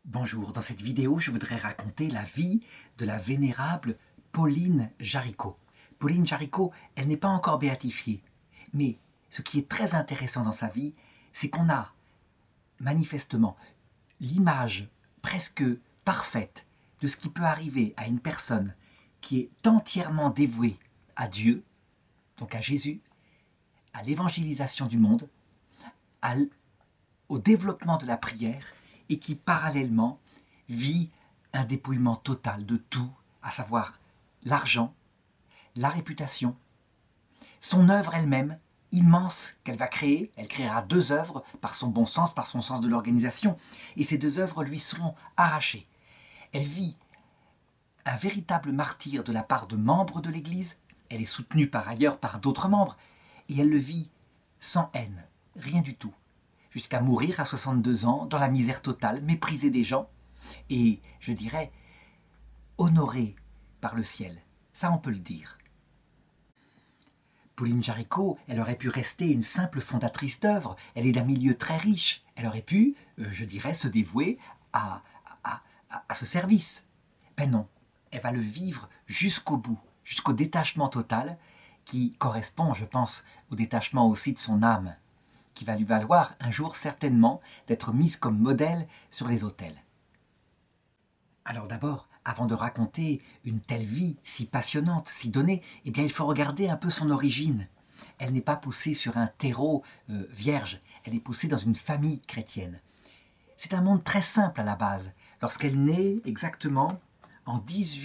Bonjour, dans cette vidéo, je voudrais raconter la vie de la vénérable Pauline Jaricot. Pauline Jaricot, elle n'est pas encore béatifiée, mais ce qui est très intéressant dans sa vie, c'est qu'on a manifestement l'image presque parfaite de ce qui peut arriver à une personne qui est entièrement dévouée à Dieu, donc à Jésus, à l'évangélisation du monde, au développement de la prière, et qui parallèlement vit un dépouillement total de tout, à savoir l'argent, la réputation, son œuvre elle-même, immense qu'elle va créer. Elle créera 2 œuvres par son bon sens, par son sens de l'organisation, et ces 2 œuvres lui seront arrachées. Elle vit un véritable martyre de la part de membres de l'Église, elle est soutenue par ailleurs par d'autres membres, et elle le vit sans haine, rien du tout, jusqu'à mourir à 62 ans, dans la misère totale, méprisée des gens, et, je dirais, honorée par le ciel. Ça, on peut le dire. Pauline Jaricot, elle aurait pu rester une simple fondatrice d'œuvres, elle est d'un milieu très riche, elle aurait pu, je dirais, se dévouer à ce service. Ben non, elle va le vivre jusqu'au bout, jusqu'au détachement total, qui correspond, je pense, au détachement aussi de son âme, qui va lui valoir un jour certainement d'être mise comme modèle sur les autels. Alors d'abord, avant de raconter une telle vie si passionnante, si donnée, eh bien il faut regarder un peu son origine. Elle n'est pas poussée sur un terreau vierge, elle est poussée dans une famille chrétienne. C'est un monde très simple à la base. Lorsqu'elle naît exactement en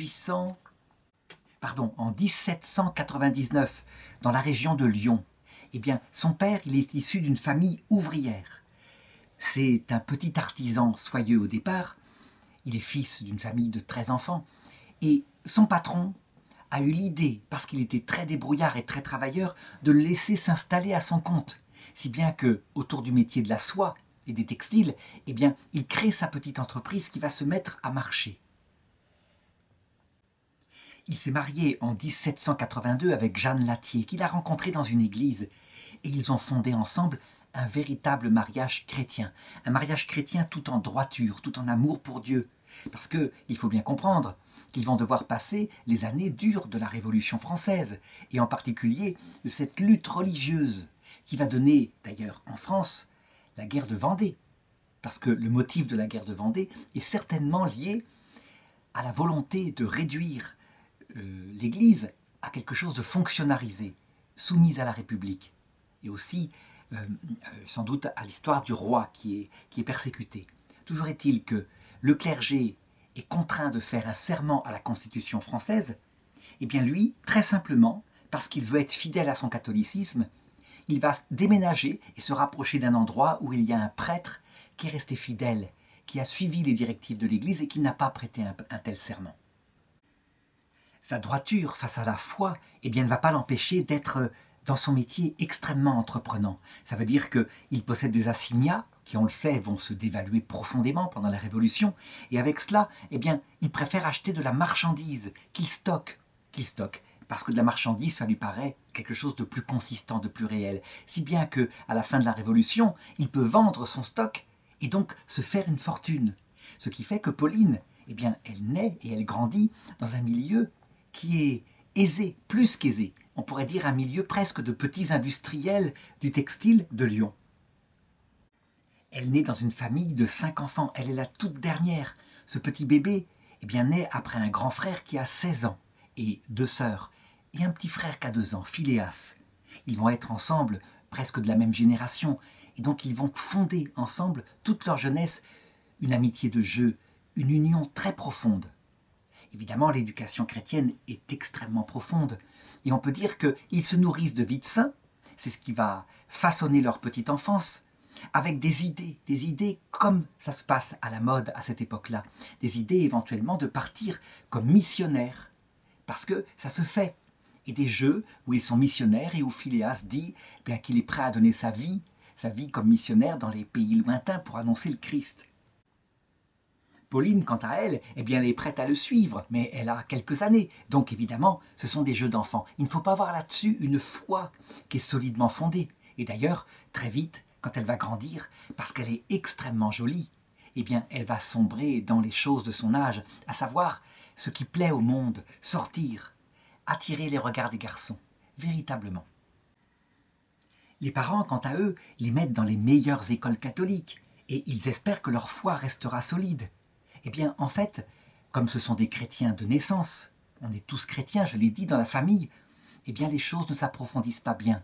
1799, dans la région de Lyon, eh bien, son père, il est issu d'une famille ouvrière. C'est un petit artisan soyeux au départ. Il est fils d'une famille de 13 enfants. Et son patron a eu l'idée, parce qu'il était très débrouillard et très travailleur, de le laisser s'installer à son compte. Si bien que, autour du métier de la soie et des textiles, eh bien, il crée sa petite entreprise qui va se mettre à marcher. Il s'est marié en 1782 avec Jeanne Latier, qu'il a rencontrée dans une église. Et ils ont fondé ensemble un véritable mariage chrétien. Un mariage chrétien tout en droiture, tout en amour pour Dieu. Parce qu'il faut bien comprendre qu'ils vont devoir passer les années dures de la Révolution française, et en particulier de cette lutte religieuse, qui va donner, d'ailleurs en France, la guerre de Vendée. Parce que le motif de la guerre de Vendée est certainement lié à la volonté de réduire l'Église à quelque chose de fonctionnalisé, soumise à la République, et aussi sans doute à l'histoire du roi qui est persécuté. Toujours est-il que le clergé est contraint de faire un serment à la Constitution française, et bien lui, très simplement, parce qu'il veut être fidèle à son catholicisme, il va déménager et se rapprocher d'un endroit où il y a un prêtre qui est resté fidèle, qui a suivi les directives de l'Église et qui n'a pas prêté un tel serment. Sa droiture face à la foi, eh bien, ne va pas l'empêcher d'être dans son métier extrêmement entreprenant. Ça veut dire qu'il possède des assignats qui, on le sait, vont se dévaluer profondément pendant la Révolution. Et avec cela, eh bien, il préfère acheter de la marchandise qu'il stocke. Parce que de la marchandise, ça lui paraît quelque chose de plus consistant, de plus réel. Si bien qu'à la fin de la Révolution, il peut vendre son stock et donc se faire une fortune. Ce qui fait que Pauline, eh bien, elle naît et elle grandit dans un milieu qui est aisé, plus qu'aisé. On pourrait dire un milieu presque de petits industriels du textile de Lyon. Elle naît dans une famille de 5 enfants. Elle est la toute dernière. Ce petit bébé eh bien, naît après un grand frère qui a 16 ans et 2 sœurs, et un petit frère qui a 2 ans, Philéas. Ils vont être ensemble presque de la même génération, et donc ils vont fonder ensemble toute leur jeunesse une amitié de jeu, une union très profonde. Évidemment, l'éducation chrétienne est extrêmement profonde, et on peut dire qu'ils se nourrissent de vie de saints, c'est ce qui va façonner leur petite enfance, avec des idées comme ça se passe à la mode à cette époque-là, des idées éventuellement de partir comme missionnaires, parce que ça se fait, et des jeux où ils sont missionnaires et où Philéas dit bien qu'il est prêt à donner sa vie comme missionnaire dans les pays lointains pour annoncer le Christ. Pauline, quant à elle, eh bien, elle est prête à le suivre, mais elle a quelques années. Donc évidemment, ce sont des jeux d'enfants. Il ne faut pas voir là-dessus une foi qui est solidement fondée. Et d'ailleurs, très vite, quand elle va grandir, parce qu'elle est extrêmement jolie, eh bien, elle va sombrer dans les choses de son âge, à savoir ce qui plaît au monde, sortir, attirer les regards des garçons, véritablement. Les parents, quant à eux, les mettent dans les meilleures écoles catholiques, et ils espèrent que leur foi restera solide. Eh bien, en fait, comme ce sont des chrétiens de naissance, on est tous chrétiens, je l'ai dit, dans la famille, eh bien, les choses ne s'approfondissent pas bien.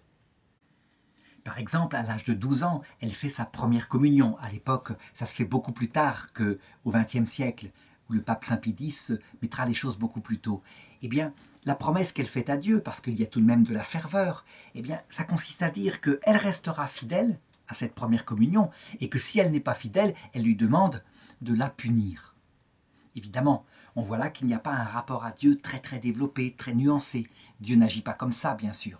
Par exemple, à l'âge de 12 ans, elle fait sa première communion. À l'époque, ça se fait beaucoup plus tard qu'au XXe siècle, où le pape Saint Pie X mettra les choses beaucoup plus tôt. Eh bien, la promesse qu'elle fait à Dieu, parce qu'il y a tout de même de la ferveur, eh bien, ça consiste à dire qu'elle restera fidèle à cette première communion, et que si elle n'est pas fidèle, elle lui demande de la punir. Évidemment, on voit là qu'il n'y a pas un rapport à Dieu très très développé, très nuancé. Dieu n'agit pas comme ça, bien sûr.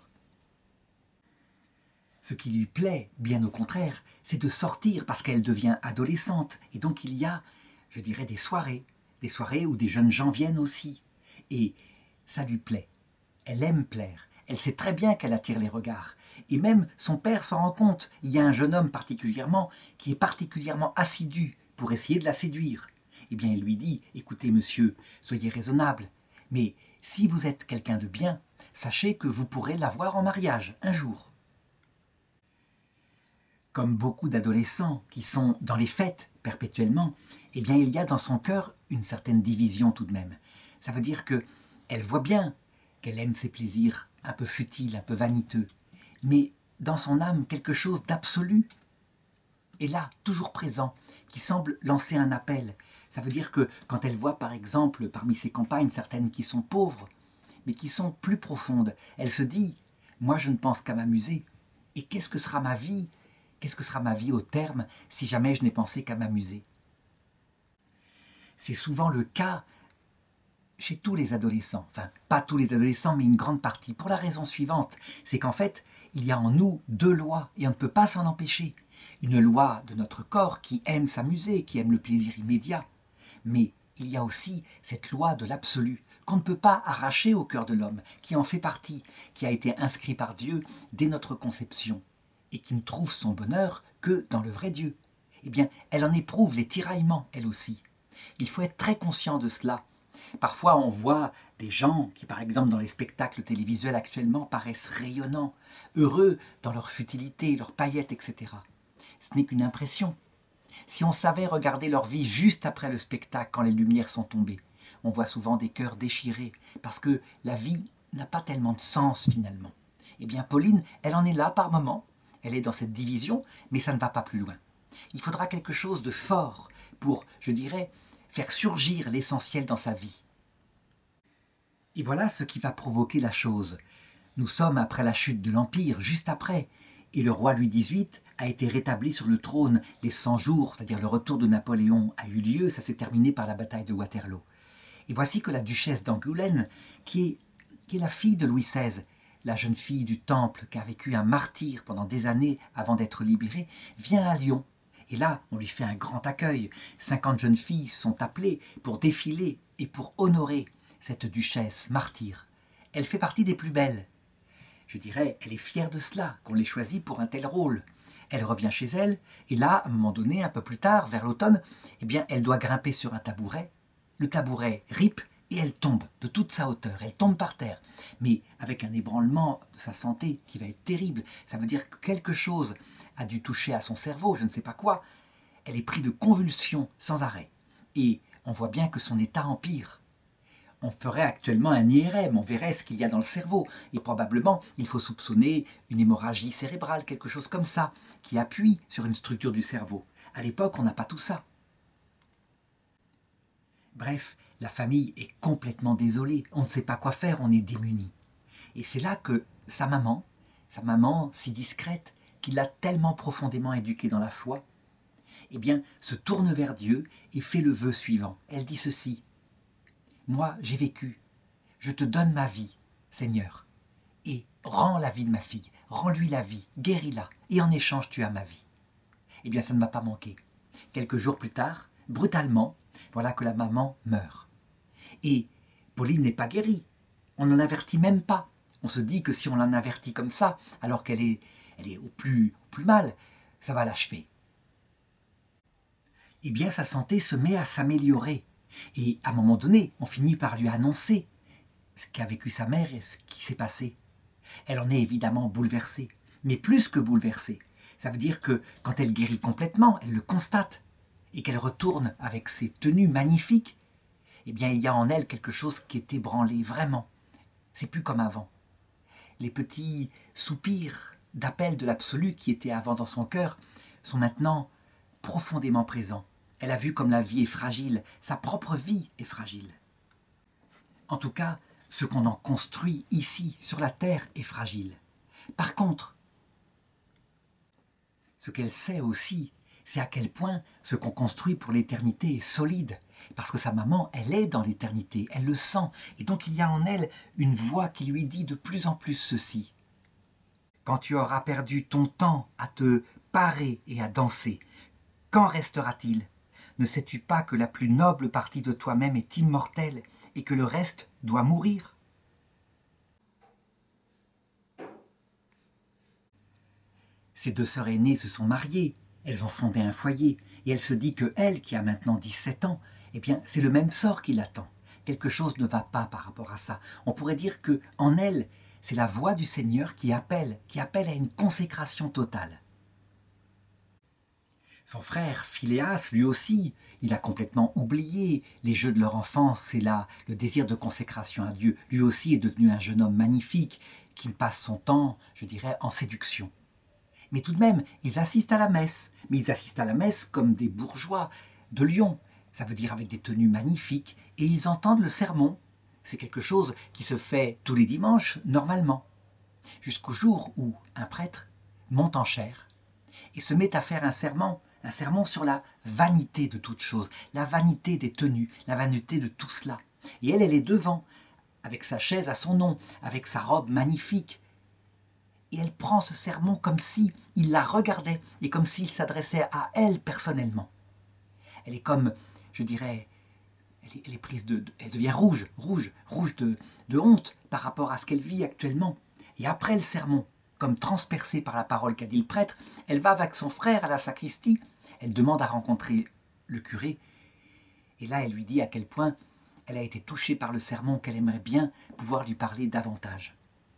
Ce qui lui plaît, bien au contraire, c'est de sortir parce qu'elle devient adolescente. Et donc il y a, je dirais, des soirées où des jeunes gens viennent aussi. Et ça lui plaît. Elle aime plaire. Elle sait très bien qu'elle attire les regards. Et même son père s'en rend compte. Il y a un jeune homme particulièrement qui est particulièrement assidu pour essayer de la séduire. Eh bien, il lui dit, écoutez monsieur, soyez raisonnable, mais si vous êtes quelqu'un de bien, sachez que vous pourrez l'avoir en mariage un jour. Comme beaucoup d'adolescents qui sont dans les fêtes perpétuellement, eh bien il y a dans son cœur une certaine division tout de même. Ça veut dire qu'elle voit bien qu'elle aime ses plaisirs un peu futiles, un peu vaniteux, mais dans son âme quelque chose d'absolu est là, toujours présent, qui semble lancer un appel. Ça veut dire que quand elle voit par exemple parmi ses compagnes certaines qui sont pauvres, mais qui sont plus profondes, elle se dit « moi je ne pense qu'à m'amuser, et qu'est-ce que sera ma vie ? Qu'est-ce que sera ma vie au terme si jamais je n'ai pensé qu'à m'amuser ?» C'est souvent le cas chez tous les adolescents, enfin pas tous les adolescents mais une grande partie, pour la raison suivante, c'est qu'en fait il y a en nous deux lois et on ne peut pas s'en empêcher. Une loi de notre corps qui aime s'amuser, qui aime le plaisir immédiat, mais il y a aussi cette loi de l'absolu qu'on ne peut pas arracher au cœur de l'homme, qui en fait partie, qui a été inscrit par Dieu dès notre conception, et qui ne trouve son bonheur que dans le vrai Dieu. Eh bien, elle en éprouve les tiraillements, elle aussi. Il faut être très conscient de cela. Parfois, on voit des gens qui, par exemple, dans les spectacles télévisuels actuellement, paraissent rayonnants, heureux dans leur futilité, leurs paillettes, etc. Ce n'est qu'une impression. Si on savait regarder leur vie juste après le spectacle, quand les lumières sont tombées, on voit souvent des cœurs déchirés, parce que la vie n'a pas tellement de sens finalement. Eh bien, Pauline, elle en est là par moments, elle est dans cette division, mais ça ne va pas plus loin. Il faudra quelque chose de fort pour, je dirais, faire surgir l'essentiel dans sa vie. Et voilà ce qui va provoquer la chose. Nous sommes après la chute de l'Empire, juste après, et le roi Louis XVIII a été rétabli sur le trône. Les 100 jours, c'est-à-dire le retour de Napoléon, a eu lieu, ça s'est terminé par la bataille de Waterloo. Et voici que la duchesse d'Angoulême, qui est la fille de Louis XVI, la jeune fille du Temple qui a vécu un martyre pendant des années avant d'être libérée, vient à Lyon. Et là, on lui fait un grand accueil. 50 jeunes filles sont appelées pour défiler et pour honorer cette duchesse martyre. Elle fait partie des plus belles. Je dirais, elle est fière de cela, qu'on l'ait choisie pour un tel rôle. Elle revient chez elle, et là, à un moment donné, un peu plus tard, vers l'automne, eh bien, elle doit grimper sur un tabouret. Le tabouret ripe, et elle tombe de toute sa hauteur, elle tombe par terre, mais avec un ébranlement de sa santé qui va être terrible. Ça veut dire que quelque chose a dû toucher à son cerveau, je ne sais pas quoi. Elle est prise de convulsions sans arrêt, et on voit bien que son état empire. On ferait actuellement un IRM, on verrait ce qu'il y a dans le cerveau, et probablement il faut soupçonner une hémorragie cérébrale, quelque chose comme ça, qui appuie sur une structure du cerveau. À l'époque, on n'a pas tout ça. Bref, la famille est complètement désolée, on ne sait pas quoi faire, on est démuni. Et c'est là que sa maman si discrète, qui l'a tellement profondément éduquée dans la foi, eh bien, se tourne vers Dieu et fait le vœu suivant. Elle dit ceci: « Moi, j'ai vécu, je te donne ma vie, Seigneur, et rends la vie de ma fille, rends-lui la vie, guéris-la, et en échange, tu as ma vie. » Eh bien, ça ne m'a pas manqué. Quelques jours plus tard, brutalement, voilà que la maman meurt. Et Pauline n'est pas guérie. On n'en avertit même pas. On se dit que si on l'en avertit comme ça, alors qu'elle est au plus mal, ça va l'achever. eh bien sa santé se met à s'améliorer. Et à un moment donné, on finit par lui annoncer ce qu'a vécu sa mère et ce qui s'est passé. Elle en est évidemment bouleversée, mais plus que bouleversée. Ça veut dire que quand elle guérit complètement, elle le constate, et qu'elle retourne avec ses tenues magnifiques, eh bien il y a en elle quelque chose qui est ébranlé, vraiment. C'est plus comme avant. Les petits soupirs d'appel de l'absolu qui étaient avant dans son cœur sont maintenant profondément présents. Elle a vu comme la vie est fragile, sa propre vie est fragile. En tout cas, ce qu'on en construit ici, sur la terre, est fragile. Par contre, ce qu'elle sait aussi, c'est à quel point ce qu'on construit pour l'éternité est solide. Parce que sa maman, elle est dans l'éternité, elle le sent. Et donc il y a en elle une voix qui lui dit de plus en plus ceci. Quand tu auras perdu ton temps à te parer et à danser, qu'en restera-t-il ? Ne sais-tu pas que la plus noble partie de toi-même est immortelle et que le reste doit mourir ? Ses deux sœurs aînées se sont mariées, elles ont fondé un foyer, et elle se dit que elle, qui a maintenant 17 ans, eh bien, c'est le même sort qui l'attend. Quelque chose ne va pas par rapport à ça. On pourrait dire que en elle, c'est la voix du Seigneur qui appelle à une consécration totale. Son frère Philéas, lui aussi, il a complètement oublié les jeux de leur enfance, c'est là le désir de consécration à Dieu. Lui aussi est devenu un jeune homme magnifique qui passe son temps, je dirais, en séduction. Mais tout de même, ils assistent à la messe. Mais ils assistent à la messe comme des bourgeois de Lyon. Ça veut dire avec des tenues magnifiques. Et ils entendent le sermon. C'est quelque chose qui se fait tous les dimanches, normalement. Jusqu'au jour où un prêtre monte en chair et se met à faire un sermon sur la vanité de toute chose, la vanité des tenues, la vanité de tout cela. Et elle est devant, avec sa chaise à son nom, avec sa robe magnifique. Et elle prend ce sermon comme si il la regardait et comme s'il s'adressait à elle personnellement. Elle est comme, je dirais, elle est prise elle devient rouge de honte par rapport à ce qu'elle vit actuellement. Et après le sermon, comme transpercée par la parole qu'a dit le prêtre, elle va avec son frère à la sacristie, elle demande à rencontrer le curé, et là elle lui dit à quel point elle a été touchée par le sermon, qu'elle aimerait bien pouvoir lui parler davantage.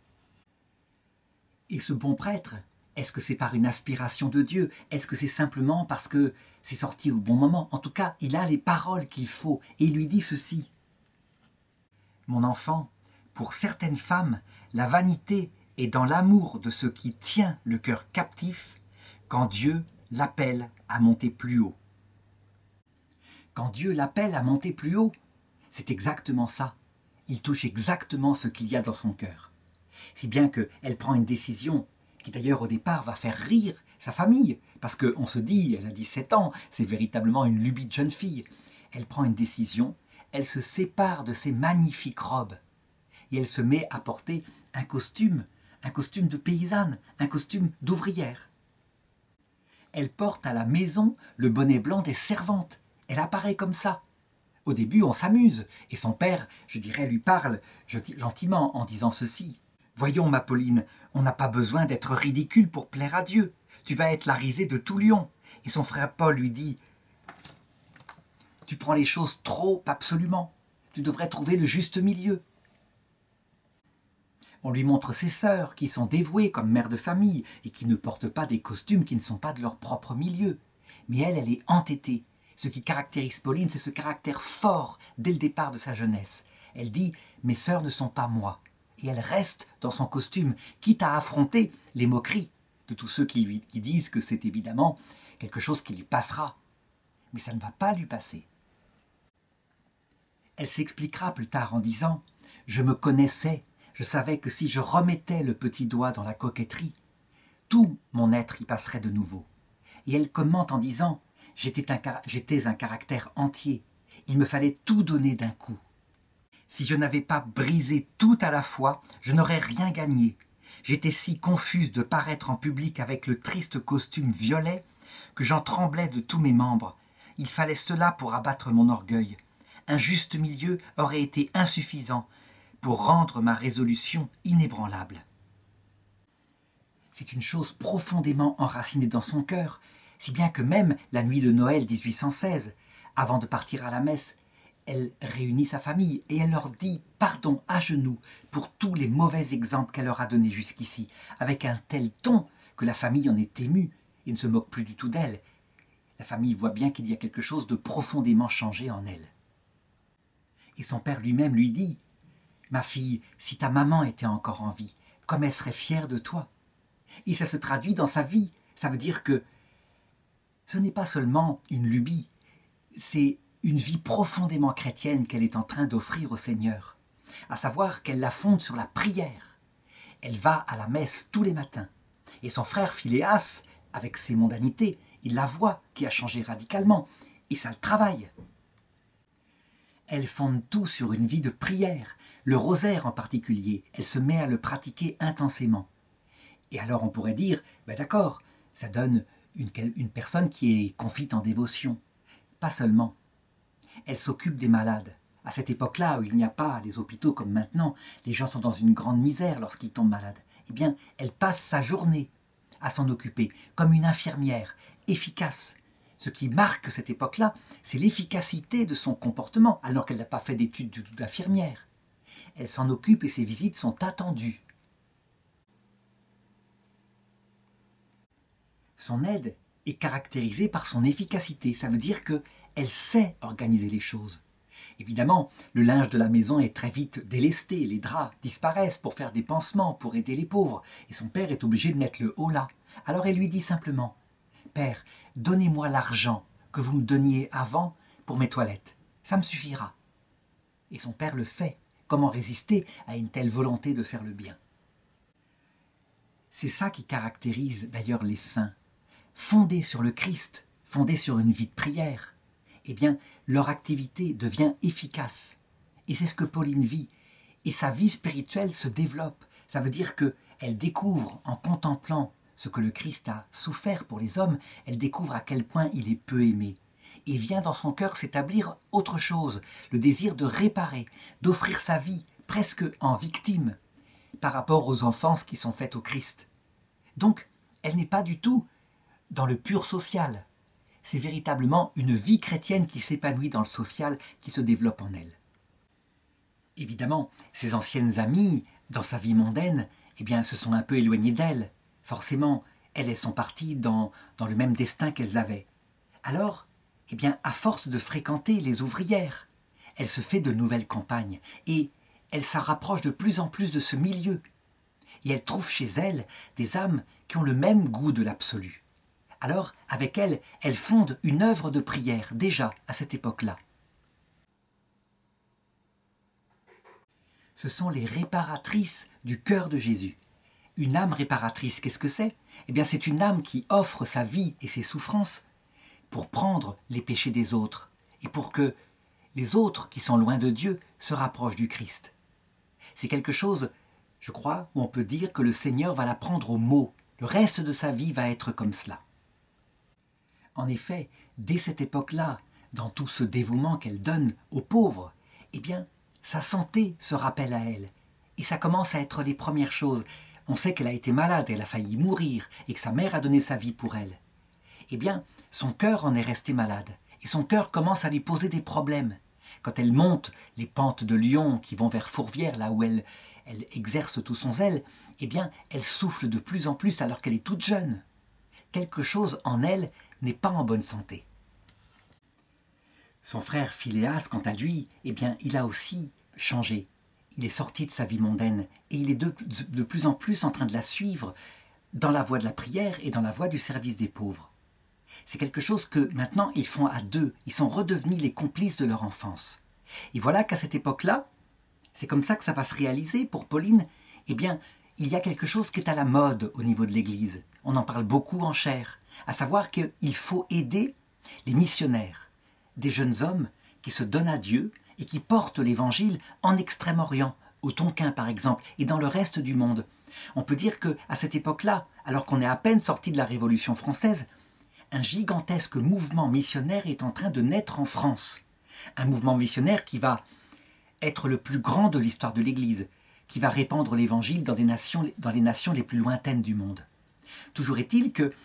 Et ce bon prêtre, est-ce que c'est par une aspiration de Dieu ? Est-ce que c'est simplement parce que c'est sorti au bon moment ? En tout cas, il a les paroles qu'il faut et il lui dit ceci. Mon enfant, pour certaines femmes, la vanité est dans l'amour de ce qui tient le cœur captif quand Dieu l'appelle à monter plus haut. Quand Dieu l'appelle à monter plus haut, c'est exactement ça. Il touche exactement ce qu'il y a dans son cœur. Si bien qu'elle prend une décision qui d'ailleurs au départ va faire rire sa famille, parce qu'on se dit, elle a 17 ans, c'est véritablement une lubie de jeune fille. Elle prend une décision, elle se sépare de ses magnifiques robes, et elle se met à porter un costume de paysanne, un costume d'ouvrière. Elle porte à la maison le bonnet blanc des servantes, elle apparaît comme ça. Au début, on s'amuse, et son père, je dirais, lui parle gentiment en disant ceci. Voyons, ma Pauline, on n'a pas besoin d'être ridicule pour plaire à Dieu. Tu vas être la risée de tout Lyon. Et son frère Paul lui dit « Tu prends les choses trop absolument. Tu devrais trouver le juste milieu. » On lui montre ses sœurs qui sont dévouées comme mères de famille et qui ne portent pas des costumes qui ne sont pas de leur propre milieu. Mais elle est entêtée. Ce qui caractérise Pauline, c'est ce caractère fort dès le départ de sa jeunesse. Elle dit « Mes sœurs ne sont pas moi ». Et elle reste dans son costume, quitte à affronter les moqueries de tous ceux qui disent que c'est évidemment quelque chose qui lui passera. Mais ça ne va pas lui passer. Elle s'expliquera plus tard en disant « Je me connaissais, je savais que si je remettais le petit doigt dans la coquetterie, tout mon être y passerait de nouveau. » Et elle commente en disant « J'étais un caractère entier, il me fallait tout donner d'un coup. Si je n'avais pas brisé tout à la fois, je n'aurais rien gagné. J'étais si confuse de paraître en public avec le triste costume violet que j'en tremblais de tous mes membres. Il fallait cela pour abattre mon orgueil. Un juste milieu aurait été insuffisant pour rendre ma résolution inébranlable. C'est une chose profondément enracinée dans son cœur. Si bien que même la nuit de Noël 1816, avant de partir à la messe, elle réunit sa famille et elle leur dit pardon à genoux pour tous les mauvais exemples qu'elle leur a donnés jusqu'ici, avec un tel ton que la famille en est émue et ne se moque plus du tout d'elle. La famille voit bien qu'il y a quelque chose de profondément changé en elle. Et son père lui-même lui dit « Ma fille, si ta maman était encore en vie, comme elle serait fière de toi !» Et ça se traduit dans sa vie. Ça veut dire que ce n'est pas seulement une lubie, c'est une vie profondément chrétienne qu'elle est en train d'offrir au Seigneur. À savoir qu'elle la fonde sur la prière. Elle va à la messe tous les matins. Et son frère Philéas, avec ses mondanités, il la voit qui a changé radicalement. Et ça le travaille. Elle fonde tout sur une vie de prière. Le rosaire en particulier, elle se met à le pratiquer intensément. Et alors on pourrait dire, ben d'accord, ça donne une personne qui est confite en dévotion. Pas seulement. Elle s'occupe des malades. À cette époque-là, où il n'y a pas les hôpitaux comme maintenant, les gens sont dans une grande misère lorsqu'ils tombent malades. Eh bien, elle passe sa journée à s'en occuper, comme une infirmière, efficace. Ce qui marque cette époque-là, c'est l'efficacité de son comportement, alors qu'elle n'a pas fait d'études du tout d'infirmière. Elle s'en occupe et ses visites sont attendues. Son aide est caractérisée par son efficacité. Ça veut dire qu'elle sait organiser les choses. Évidemment, le linge de la maison est très vite délesté, les draps disparaissent pour faire des pansements, pour aider les pauvres, et son père est obligé de mettre le holà. Alors elle lui dit simplement « Père, donnez-moi l'argent que vous me donniez avant pour mes toilettes, ça me suffira. » Et son père le fait. Comment résister à une telle volonté de faire le bien? C'est ça qui caractérise d'ailleurs les saints. Fondés sur le Christ, fondés sur une vie de prière, eh bien, leur activité devient efficace. Et c'est ce que Pauline vit. Et sa vie spirituelle se développe. Ça veut dire qu'elle découvre, en contemplant ce que le Christ a souffert pour les hommes, elle découvre à quel point il est peu aimé. Et vient dans son cœur s'établir autre chose, le désir de réparer, d'offrir sa vie presque en victime par rapport aux offenses qui sont faites au Christ. Donc, elle n'est pas du tout dans le pur social. C'est véritablement une vie chrétienne qui s'épanouit dans le social, qui se développe en elle. Évidemment, ses anciennes amies, dans sa vie mondaine, eh bien, se sont un peu éloignées d'elle. Forcément, elles sont parties dans le même destin qu'elles avaient. Alors, eh bien, à force de fréquenter les ouvrières, elle se fait de nouvelles compagnes et elle s'en rapproche de plus en plus de ce milieu. Et elle trouve chez elle des âmes qui ont le même goût de l'absolu. Alors, avec elle, elle fonde une œuvre de prière, déjà à cette époque-là. Ce sont les réparatrices du cœur de Jésus. Une âme réparatrice, qu'est-ce que c'est? Eh bien, c'est une âme qui offre sa vie et ses souffrances pour prendre les péchés des autres et pour que les autres qui sont loin de Dieu se rapprochent du Christ. C'est quelque chose, je crois, où on peut dire que le Seigneur va la prendre au mot. Le reste de sa vie va être comme cela. En effet, dès cette époque-là, dans tout ce dévouement qu'elle donne aux pauvres, eh bien, sa santé se rappelle à elle. Et ça commence à être les premières choses. On sait qu'elle a été malade, elle a failli mourir, et que sa mère a donné sa vie pour elle. Eh bien, son cœur en est resté malade. Et son cœur commence à lui poser des problèmes. Quand elle monte les pentes de Lyon qui vont vers Fourvière, là où elle exerce tout son zèle, eh bien, elle souffle de plus en plus alors qu'elle est toute jeune. Quelque chose en elle n'est pas en bonne santé. Son frère Philéas, quant à lui, eh bien, il a aussi changé. Il est sorti de sa vie mondaine et il est de plus en plus en train de la suivre dans la voie de la prière et dans la voie du service des pauvres. C'est quelque chose que maintenant ils font à deux. Ils sont redevenus les complices de leur enfance. Et voilà qu'à cette époque-là, c'est comme ça que ça va se réaliser pour Pauline. Eh bien, il y a quelque chose qui est à la mode au niveau de l'Église. On en parle beaucoup en chair. À savoir qu'il faut aider les missionnaires, des jeunes hommes qui se donnent à Dieu et qui portent l'Évangile en Extrême-Orient, au Tonkin par exemple, et dans le reste du monde. On peut dire qu'à cette époque-là, alors qu'on est à peine sorti de la Révolution française, un gigantesque mouvement missionnaire est en train de naître en France. Un mouvement missionnaire qui va être le plus grand de l'histoire de l'Église, qui va répandre l'Évangile dans les nations les plus lointaines du monde. Toujours est-il que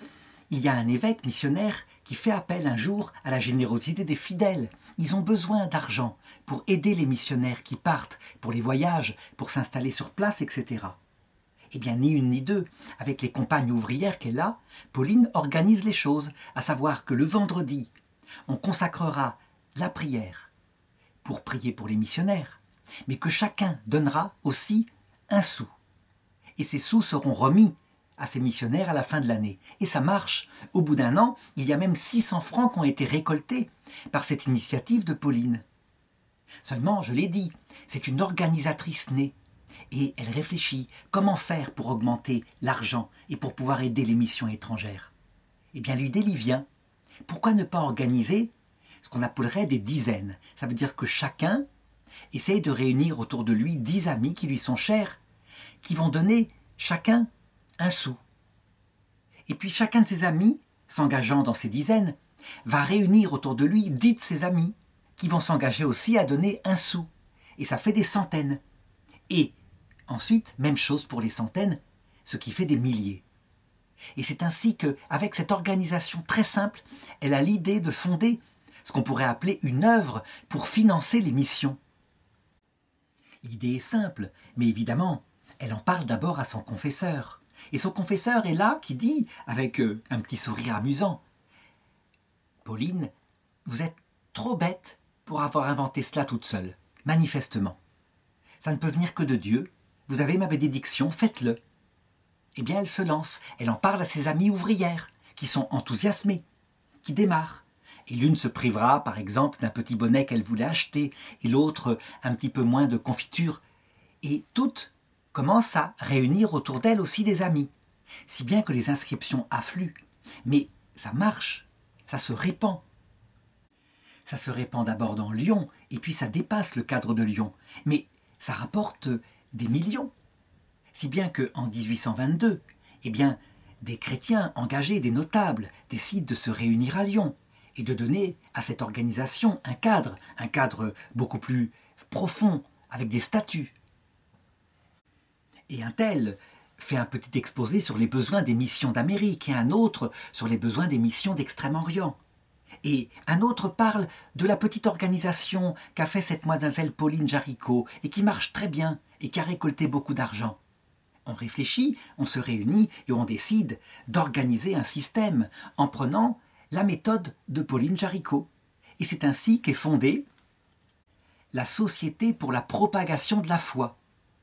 il y a un évêque missionnaire qui fait appel un jour à la générosité des fidèles. Ils ont besoin d'argent pour aider les missionnaires qui partent pour les voyages, pour s'installer sur place, etc. Eh bien, ni une ni deux, avec les compagnes ouvrières qu'elle a, Pauline organise les choses, à savoir que le vendredi, on consacrera la prière pour prier pour les missionnaires, mais que chacun donnera aussi un sou. Et ces sous seront remis à ces missionnaires à la fin de l'année. Et ça marche. Au bout d'un an, il y a même 600 francs qui ont été récoltés par cette initiative de Pauline. Seulement, je l'ai dit, c'est une organisatrice née. Et elle réfléchit comment faire pour augmenter l'argent et pour pouvoir aider les missions étrangères. Eh bien, l'idée lui vient. Pourquoi ne pas organiser ce qu'on appellerait des dizaines? Ça veut dire que chacun essaye de réunir autour de lui 10 amis qui lui sont chers, qui vont donner chacun un sou. Et puis chacun de ses amis, s'engageant dans ces dizaines, va réunir autour de lui 10 de ses amis, qui vont s'engager aussi à donner un sou. Et ça fait des centaines. Et ensuite, même chose pour les centaines, ce qui fait des milliers. Et c'est ainsi qu'avec cette organisation très simple, elle a l'idée de fonder ce qu'on pourrait appeler une œuvre pour financer les missions. L'idée est simple, mais évidemment, elle en parle d'abord à son confesseur. Et son confesseur est là qui dit, avec un petit sourire amusant, « Pauline, vous êtes trop bête pour avoir inventé cela toute seule, manifestement. Ça ne peut venir que de Dieu. Vous avez ma bénédiction, faites-le. » Eh bien, elle se lance, elle en parle à ses amies ouvrières, qui sont enthousiasmées, qui démarrent. Et l'une se privera, par exemple, d'un petit bonnet qu'elle voulait acheter, et l'autre un petit peu moins de confiture. Et toutes commencent à réunir autour d'elle aussi des amis, si bien que les inscriptions affluent. Mais ça marche, ça se répand. Ça se répand d'abord dans Lyon, et puis ça dépasse le cadre de Lyon. Mais ça rapporte des millions. Si bien qu'en 1822, eh bien, des chrétiens engagés, des notables, décident de se réunir à Lyon et de donner à cette organisation un cadre beaucoup plus profond, avec des statuts. Et un tel fait un petit exposé sur les besoins des missions d'Amérique et un autre sur les besoins des missions d'Extrême-Orient. Et un autre parle de la petite organisation qu'a fait cette mademoiselle Pauline Jaricot et qui marche très bien et qui a récolté beaucoup d'argent. On réfléchit, on se réunit et on décide d'organiser un système en prenant la méthode de Pauline Jaricot. Et c'est ainsi qu'est fondée la Société pour la propagation de la foi.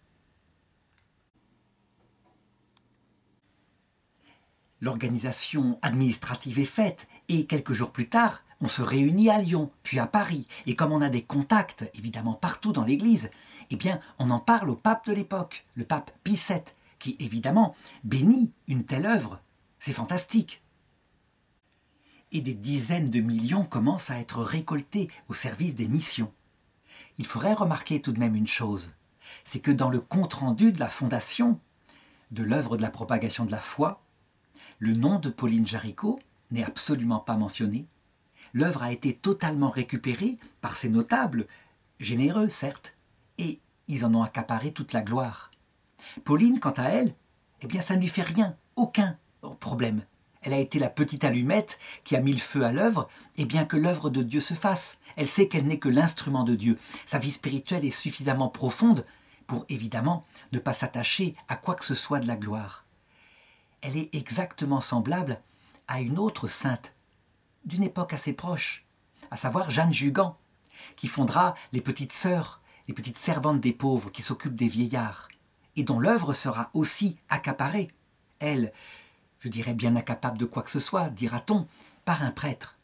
L'organisation administrative est faite et quelques jours plus tard, on se réunit à Lyon, puis à Paris. Et comme on a des contacts, évidemment, partout dans l'Église, eh bien, on en parle au pape de l'époque, le pape Pie VII, qui, évidemment, bénit une telle œuvre. C'est fantastique. Et des dizaines de millions commencent à être récoltés au service des missions. Il faudrait remarquer tout de même une chose, c'est que dans le compte-rendu de la fondation de l'œuvre de la propagation de la foi, le nom de Pauline Jaricot n'est absolument pas mentionné. L'œuvre a été totalement récupérée par ces notables, généreux certes, et ils en ont accaparé toute la gloire. Pauline, quant à elle, eh bien ça ne lui fait rien, aucun problème. Elle a été la petite allumette qui a mis le feu à l'œuvre, et bien que l'œuvre de Dieu se fasse. Elle sait qu'elle n'est que l'instrument de Dieu. Sa vie spirituelle est suffisamment profonde pour, évidemment, ne pas s'attacher à quoi que ce soit de la gloire. Elle est exactement semblable à une autre sainte d'une époque assez proche, à savoir Jeanne Jugan, qui fondera les petites sœurs, les petites servantes des pauvres qui s'occupent des vieillards, et dont l'œuvre sera aussi accaparée, elle, je dirais bien incapable de quoi que ce soit, dira-t-on, par un prêtre.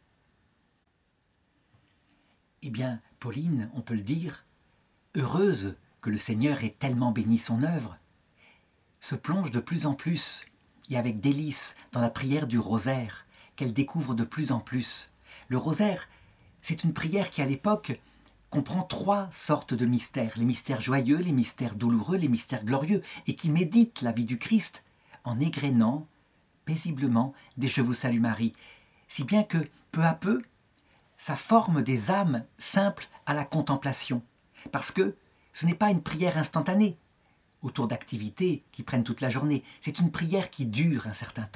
Eh bien, Pauline, on peut le dire, heureuse que le Seigneur ait tellement béni son œuvre, se plonge de plus en plus, et avec délice, dans la prière du rosaire, qu'elle découvre de plus en plus. Le rosaire, c'est une prière qui, à l'époque, comprend 3 sortes de mystères. Les mystères joyeux, les mystères douloureux, les mystères glorieux, et qui méditent la vie du Christ en égrénant paisiblement des Je vous salue Marie. Si bien que, peu à peu, ça forme des âmes simples à la contemplation. Parce que ce n'est pas une prière instantanée, autour d'activités qui prennent toute la journée. C'est une prière qui dure un certain temps.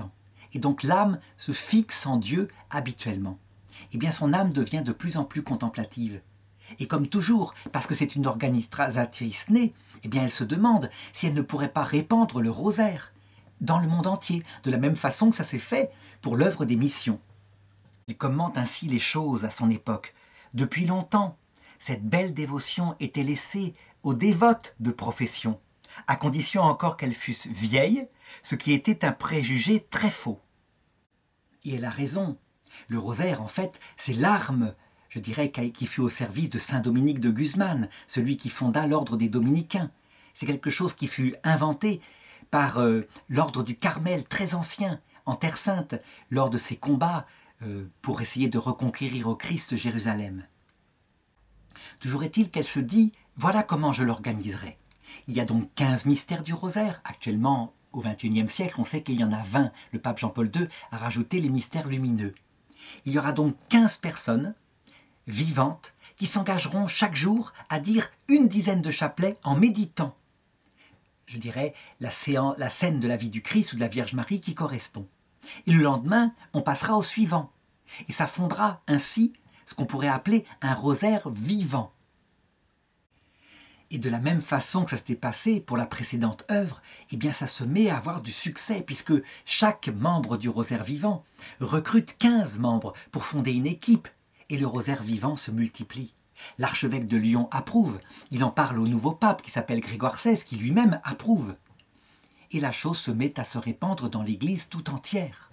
et donc l'âme se fixe en Dieu habituellement. Eh bien son âme devient de plus en plus contemplative. Et comme toujours, parce que c'est une organisatrice née, eh bien elle se demande si elle ne pourrait pas répandre le rosaire dans le monde entier, de la même façon que ça s'est fait pour l'œuvre des missions. Il commente ainsi les choses à son époque. Depuis longtemps, cette belle dévotion était laissée aux dévotes de profession, à condition encore qu'elles fussent vieilles, ce qui était un préjugé très faux. Et elle a raison. Le rosaire, en fait, c'est l'arme, je dirais, qui fut au service de saint Dominique de Guzman, celui qui fonda l'ordre des dominicains. C'est quelque chose qui fut inventé par l'ordre du Carmel, très ancien, en Terre Sainte, lors de ses combats pour essayer de reconquérir au Christ Jérusalem. Toujours est-il qu'elle se dit, voilà comment je l'organiserai. Il y a donc 15 mystères du rosaire. Actuellement, au XXIe siècle, on sait qu'il y en a 20. Le pape Jean-Paul II a rajouté les mystères lumineux. Il y aura donc 15 personnes vivantes qui s'engageront chaque jour à dire une dizaine de chapelets en méditant, je dirais, la scène de la vie du Christ ou de la Vierge Marie qui correspond. Et le lendemain, on passera au suivant. Et ça fondera ainsi ce qu'on pourrait appeler un rosaire vivant. Et de la même façon que ça s'était passé pour la précédente œuvre, eh bien ça se met à avoir du succès, puisque chaque membre du rosaire vivant recrute 15 membres pour fonder une équipe, et le rosaire vivant se multiplie. L'archevêque de Lyon approuve, il en parle au nouveau pape qui s'appelle Grégoire XVI, qui lui-même approuve. Et la chose se met à se répandre dans l'Église tout entière.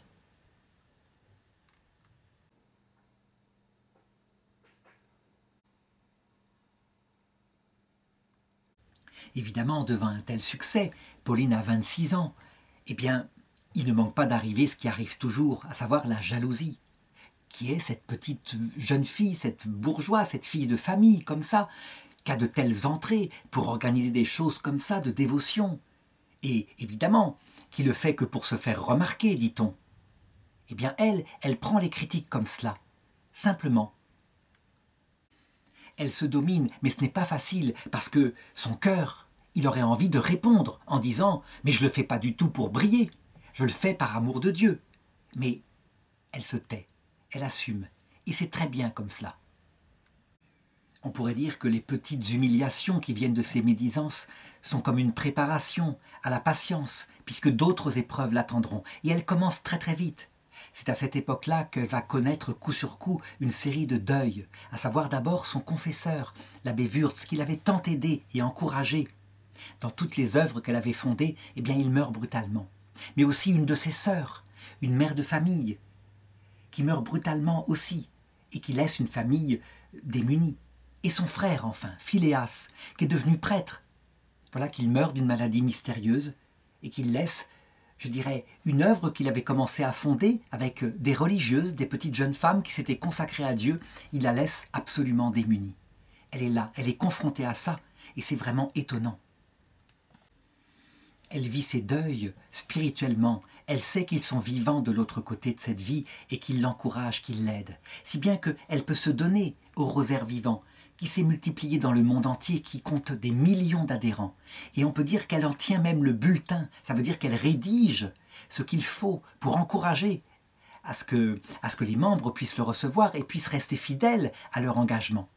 Évidemment, devant un tel succès, Pauline a 26 ans, eh bien, il ne manque pas d'arriver ce qui arrive toujours, à savoir la jalousie. Qui est cette petite jeune fille, cette bourgeoise, cette fille de famille, comme ça, qui a de telles entrées pour organiser des choses comme ça, de dévotion. Et évidemment, qui le fait que pour se faire remarquer, dit-on. Eh bien, elle prend les critiques comme cela, simplement. Elle se domine, mais ce n'est pas facile, parce que son cœur, il aurait envie de répondre en disant « Mais je ne le fais pas du tout pour briller, je le fais par amour de Dieu. » Mais elle se tait, elle assume, et c'est très bien comme cela. On pourrait dire que les petites humiliations qui viennent de ces médisances sont comme une préparation à la patience, puisque d'autres épreuves l'attendront, et elle commence très très vite. C'est à cette époque-là qu'elle va connaître coup sur coup une série de deuils, à savoir d'abord son confesseur, l'abbé Wurtz, qui l'avait tant aidé et encouragé. Dans toutes les œuvres qu'elle avait fondées, eh bien, il meurt brutalement. Mais aussi une de ses sœurs, une mère de famille, qui meurt brutalement aussi, et qui laisse une famille démunie. Et son frère, enfin, Philéas, qui est devenu prêtre. Voilà qu'il meurt d'une maladie mystérieuse, et qu'il laisse, je dirais, une œuvre qu'il avait commencé à fonder avec des religieuses, des petites jeunes femmes qui s'étaient consacrées à Dieu. Il la laisse absolument démunie. Elle est là, elle est confrontée à ça, et c'est vraiment étonnant. Elle vit ses deuils spirituellement. Elle sait qu'ils sont vivants de l'autre côté de cette vie et qu'ils l'encouragent, qu'ils l'aident. Si bien qu'elle peut se donner au rosaire vivant, qui s'est multiplié dans le monde entier, qui compte des millions d'adhérents. Et on peut dire qu'elle en tient même le bulletin. Ça veut dire qu'elle rédige ce qu'il faut pour encourager à ce que les membres puissent le recevoir et puissent rester fidèles à leur engagement.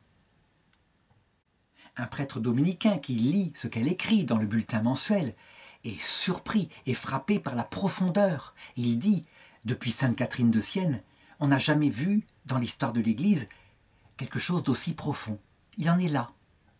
Un prêtre dominicain qui lit ce qu'elle écrit dans le bulletin mensuel est surpris et frappé par la profondeur. Et il dit, depuis Sainte Catherine de Sienne, on n'a jamais vu dans l'histoire de l'Église quelque chose d'aussi profond. Il en est là.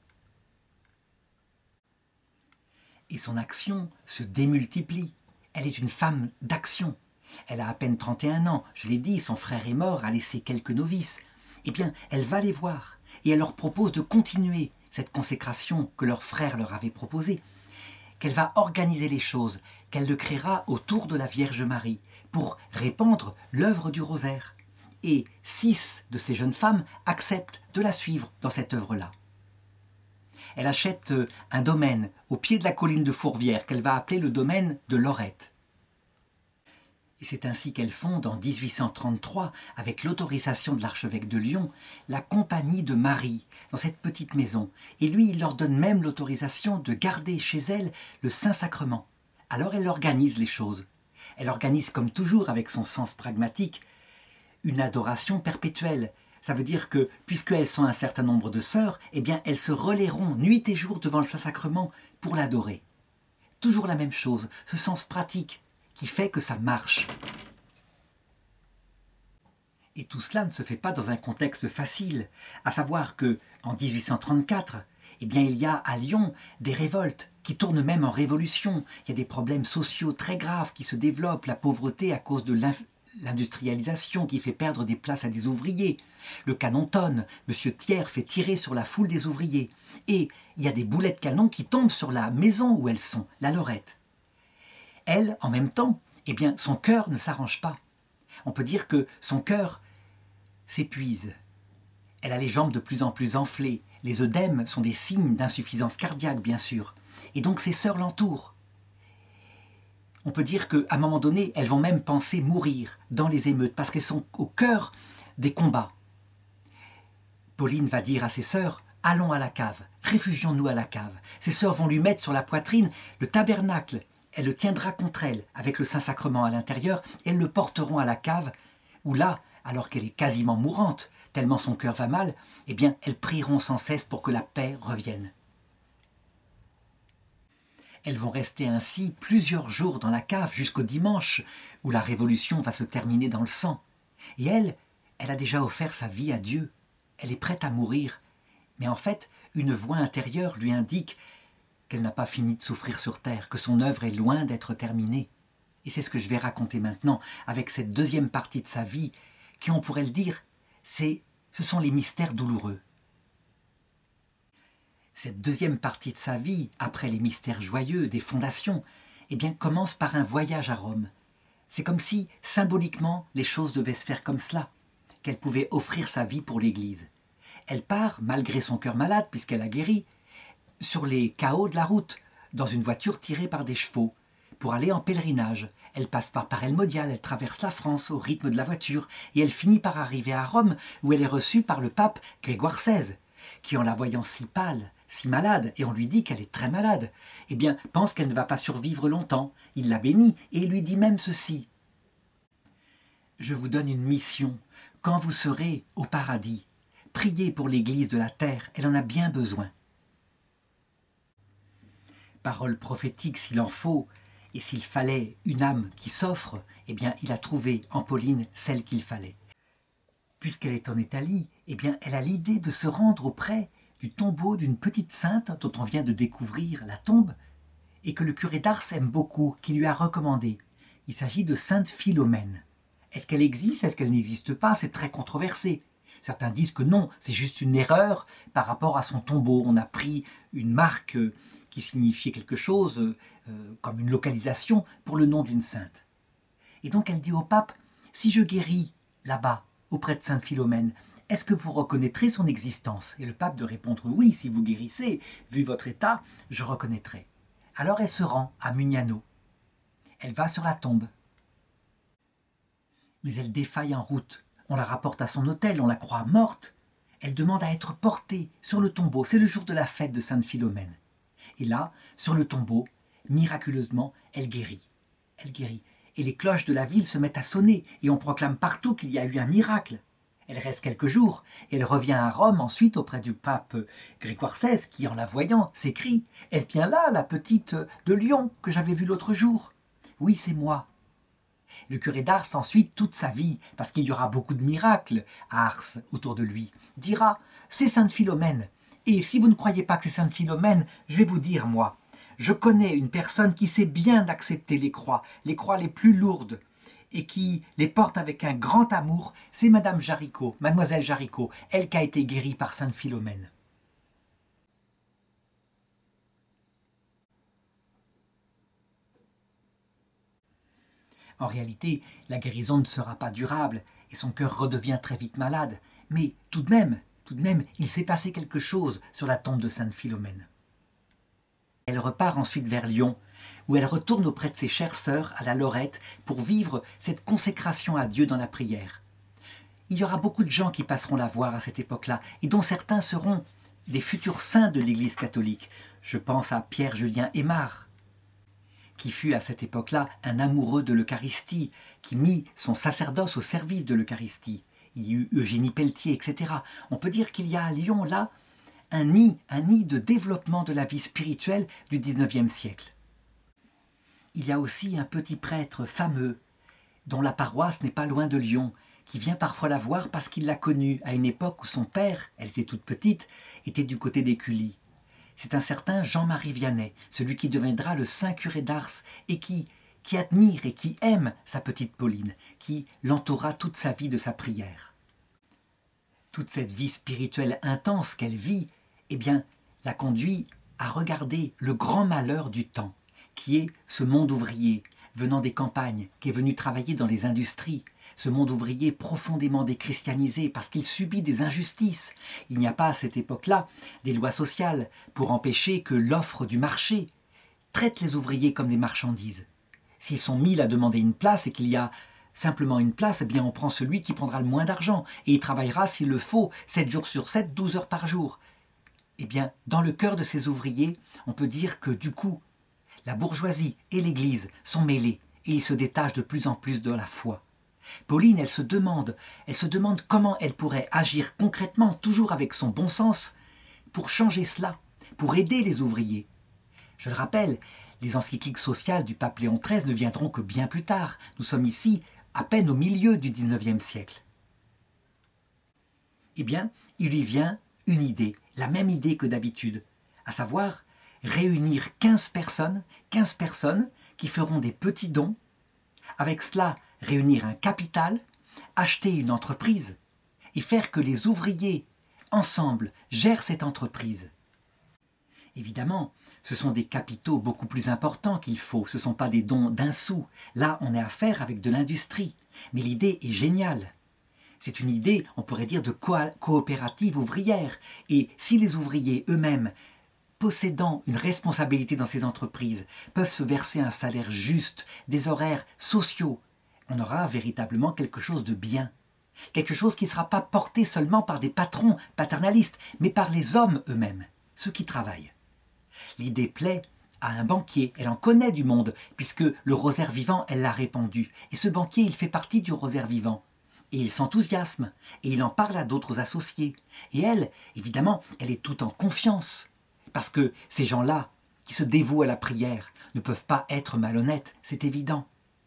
Et son action se démultiplie. Elle est une femme d'action. Elle a à peine 31 ans. Je l'ai dit, son frère est mort, a laissé quelques novices. Eh bien, elle va les voir et elle leur propose de continuer cette consécration que leur frère leur avait proposée. Qu'elle va organiser les choses, qu'elle le créera autour de la Vierge Marie pour répandre l'œuvre du rosaire. Et 6 de ces jeunes femmes acceptent de la suivre dans cette œuvre-là. Elle achète un domaine au pied de la colline de Fourvière qu'elle va appeler le domaine de Lorette. Et c'est ainsi qu'elle fonde en 1833, avec l'autorisation de l'archevêque de Lyon, la Compagnie de Marie, dans cette petite maison. Et lui, il leur donne même l'autorisation de garder chez elle le Saint-Sacrement. Alors elle organise les choses. Elle organise comme toujours avec son sens pragmatique une adoration perpétuelle. Ça veut dire que, puisqu'elles sont un certain nombre de sœurs, eh bien elles se relaieront nuit et jour devant le Saint-Sacrement pour l'adorer. Toujours la même chose, ce sens pratique qui fait que ça marche. Et tout cela ne se fait pas dans un contexte facile, à savoir que en 1834, eh bien, il y a à Lyon des révoltes qui tournent même en révolution. Il y a des problèmes sociaux très graves qui se développent, la pauvreté à cause de l'industrialisation qui fait perdre des places à des ouvriers. Le canon tonne, M. Thiers fait tirer sur la foule des ouvriers. Et il y a des boulets de canon qui tombent sur la maison où elles sont, la Lorette. Elle, en même temps, eh bien, son cœur ne s'arrange pas. On peut dire que son cœur s'épuise. Elle a les jambes de plus en plus enflées. Les œdèmes sont des signes d'insuffisance cardiaque, bien sûr. Et donc ses sœurs l'entourent. On peut dire qu'à un moment donné, elles vont même penser mourir dans les émeutes, parce qu'elles sont au cœur des combats. Pauline va dire à ses sœurs, « Allons à la cave, réfugions-nous à la cave ». Ses sœurs vont lui mettre sur la poitrine le tabernacle. Elle le tiendra contre elle, avec le Saint-Sacrement à l'intérieur. Elles le porteront à la cave, où là, alors qu'elle est quasiment mourante, tellement son cœur va mal, eh bien, elles prieront sans cesse pour que la paix revienne. Elles vont rester ainsi plusieurs jours dans la cave jusqu'au dimanche, où la révolution va se terminer dans le sang. Et elle a déjà offert sa vie à Dieu. Elle est prête à mourir. Mais en fait, une voix intérieure lui indique qu'elle n'a pas fini de souffrir sur terre, que son œuvre est loin d'être terminée. Et c'est ce que je vais raconter maintenant, avec cette deuxième partie de sa vie, qui, on pourrait le dire, ce sont les mystères douloureux. Cette deuxième partie de sa vie, après les mystères joyeux des fondations, eh bien, commence par un voyage à Rome. C'est comme si, symboliquement, les choses devaient se faire comme cela, qu'elle pouvait offrir sa vie pour l'Église. Elle part, malgré son cœur malade, puisqu'elle a guéri, sur les cahots de la route, dans une voiture tirée par des chevaux, pour aller en pèlerinage. Elle passe par Paray-le-Monial, elle traverse la France au rythme de la voiture, et elle finit par arriver à Rome, où elle est reçue par le pape Grégoire XVI, qui, en la voyant si pâle, si malade, et on lui dit qu'elle est très malade, eh bien, pense qu'elle ne va pas survivre longtemps. Il la bénit, et il lui dit même ceci. « Je vous donne une mission. Quand vous serez au paradis, priez pour l'Église de la terre, elle en a bien besoin. » Parole prophétique s'il en faut, et s'il fallait une âme qui s'offre, eh bien, il a trouvé en Pauline celle qu'il fallait. Puisqu'elle est en Italie, eh bien, elle a l'idée de se rendre auprès du tombeau d'une petite sainte dont on vient de découvrir la tombe, et que le curé d'Ars aime beaucoup, qui lui a recommandé. Il s'agit de Sainte Philomène. Est-ce qu'elle existe? Est-ce qu'elle n'existe pas? C'est très controversé. Certains disent que non, c'est juste une erreur par rapport à son tombeau. On a pris une marque qui signifiait quelque chose, comme une localisation, pour le nom d'une sainte. Et donc elle dit au pape, si je guéris là-bas, auprès de Sainte Philomène, est-ce que vous reconnaîtrez son existence? Et le pape de répondre, oui, si vous guérissez, vu votre état, je reconnaîtrai. Alors elle se rend à Mugnano. Elle va sur la tombe. Mais elle défaille en route. On la rapporte à son hôtel, on la croit morte. Elle demande à être portée sur le tombeau. C'est le jour de la fête de Sainte Philomène. Et là, sur le tombeau, miraculeusement, elle guérit. Elle guérit. Et les cloches de la ville se mettent à sonner. Et on proclame partout qu'il y a eu un miracle. Elle reste quelques jours. Et elle revient à Rome ensuite auprès du pape Grégoire XVI qui, en la voyant, s'écrie « Est-ce bien là, la petite de Lyon que j'avais vue l'autre jour ?»« Oui, c'est moi. » Le curé d'Ars, ensuite, toute sa vie, parce qu'il y aura beaucoup de miracles à Ars autour de lui, dira « C'est Sainte Philomène. Et si vous ne croyez pas que c'est Sainte Philomène, je vais vous dire, moi, je connais une personne qui sait bien accepter les croix les plus lourdes, et qui les porte avec un grand amour, c'est Madame Jaricot, Mademoiselle Jaricot, elle qui a été guérie par Sainte Philomène. » En réalité, la guérison ne sera pas durable et son cœur redevient très vite malade. Mais tout de même, il s'est passé quelque chose sur la tombe de Sainte Philomène. Elle repart ensuite vers Lyon, où elle retourne auprès de ses chères sœurs à la Lorette pour vivre cette consécration à Dieu dans la prière. Il y aura beaucoup de gens qui passeront la voir à cette époque-là, et dont certains seront des futurs saints de l'Église catholique. Je pense à Pierre-Julien Aymar, qui fut à cette époque-là un amoureux de l'Eucharistie, qui mit son sacerdoce au service de l'Eucharistie. Il y eut Eugénie Pelletier, etc. On peut dire qu'il y a à Lyon, là, un nid de développement de la vie spirituelle du XIXe siècle. Il y a aussi un petit prêtre fameux, dont la paroisse n'est pas loin de Lyon, qui vient parfois la voir parce qu'il l'a connue à une époque où son père, elle était toute petite, était du côté d'Écully. C'est un certain Jean-Marie Vianney, celui qui deviendra le saint curé d'Ars et qui admire et qui aime sa petite Pauline, qui l'entourera toute sa vie de sa prière. Toute cette vie spirituelle intense qu'elle vit, eh bien, la conduit à regarder le grand malheur du temps, qui est ce monde ouvrier, venant des campagnes, qui est venu travailler dans les industries, ce monde ouvrier profondément déchristianisé parce qu'il subit des injustices. Il n'y a pas à cette époque-là des lois sociales pour empêcher que l'offre du marché traite les ouvriers comme des marchandises. S'ils sont 1000 à demander une place et qu'il y a simplement une place, eh bien on prend celui qui prendra le moins d'argent et il travaillera s'il le faut 7 jours sur 7, 12 heures par jour. Eh bien, dans le cœur de ces ouvriers, on peut dire que du coup, la bourgeoisie et l'Église sont mêlés et ils se détachent de plus en plus de la foi. Pauline, elle se demande comment elle pourrait agir concrètement, toujours avec son bon sens, pour changer cela, pour aider les ouvriers. Je le rappelle, les encycliques sociales du pape Léon XIII ne viendront que bien plus tard. Nous sommes ici à peine au milieu du XIXe siècle. Eh bien, il lui vient une idée, la même idée que d'habitude, à savoir réunir 15 personnes qui feront des petits dons, avec cela réunir un capital, acheter une entreprise et faire que les ouvriers, ensemble, gèrent cette entreprise. Évidemment, ce sont des capitaux beaucoup plus importants qu'il faut, ce ne sont pas des dons d'un sou. Là, on a affaire avec de l'industrie. Mais l'idée est géniale. C'est une idée, on pourrait dire, de coopérative ouvrière. Et si les ouvriers eux-mêmes, possédant une responsabilité dans ces entreprises, peuvent se verser un salaire juste, des horaires sociaux, on aura véritablement quelque chose de bien. Quelque chose qui ne sera pas porté seulement par des patrons paternalistes, mais par les hommes eux-mêmes, ceux qui travaillent. L'idée plaît à un banquier, elle en connaît du monde, puisque le rosaire vivant, elle l'a répandu. Et ce banquier, il fait partie du rosaire vivant. Et il s'enthousiasme, et il en parle à d'autres associés. Et elle, évidemment, elle est toute en confiance. Parce que ces gens-là, qui se dévouent à la prière, ne peuvent pas être malhonnêtes, c'est évident.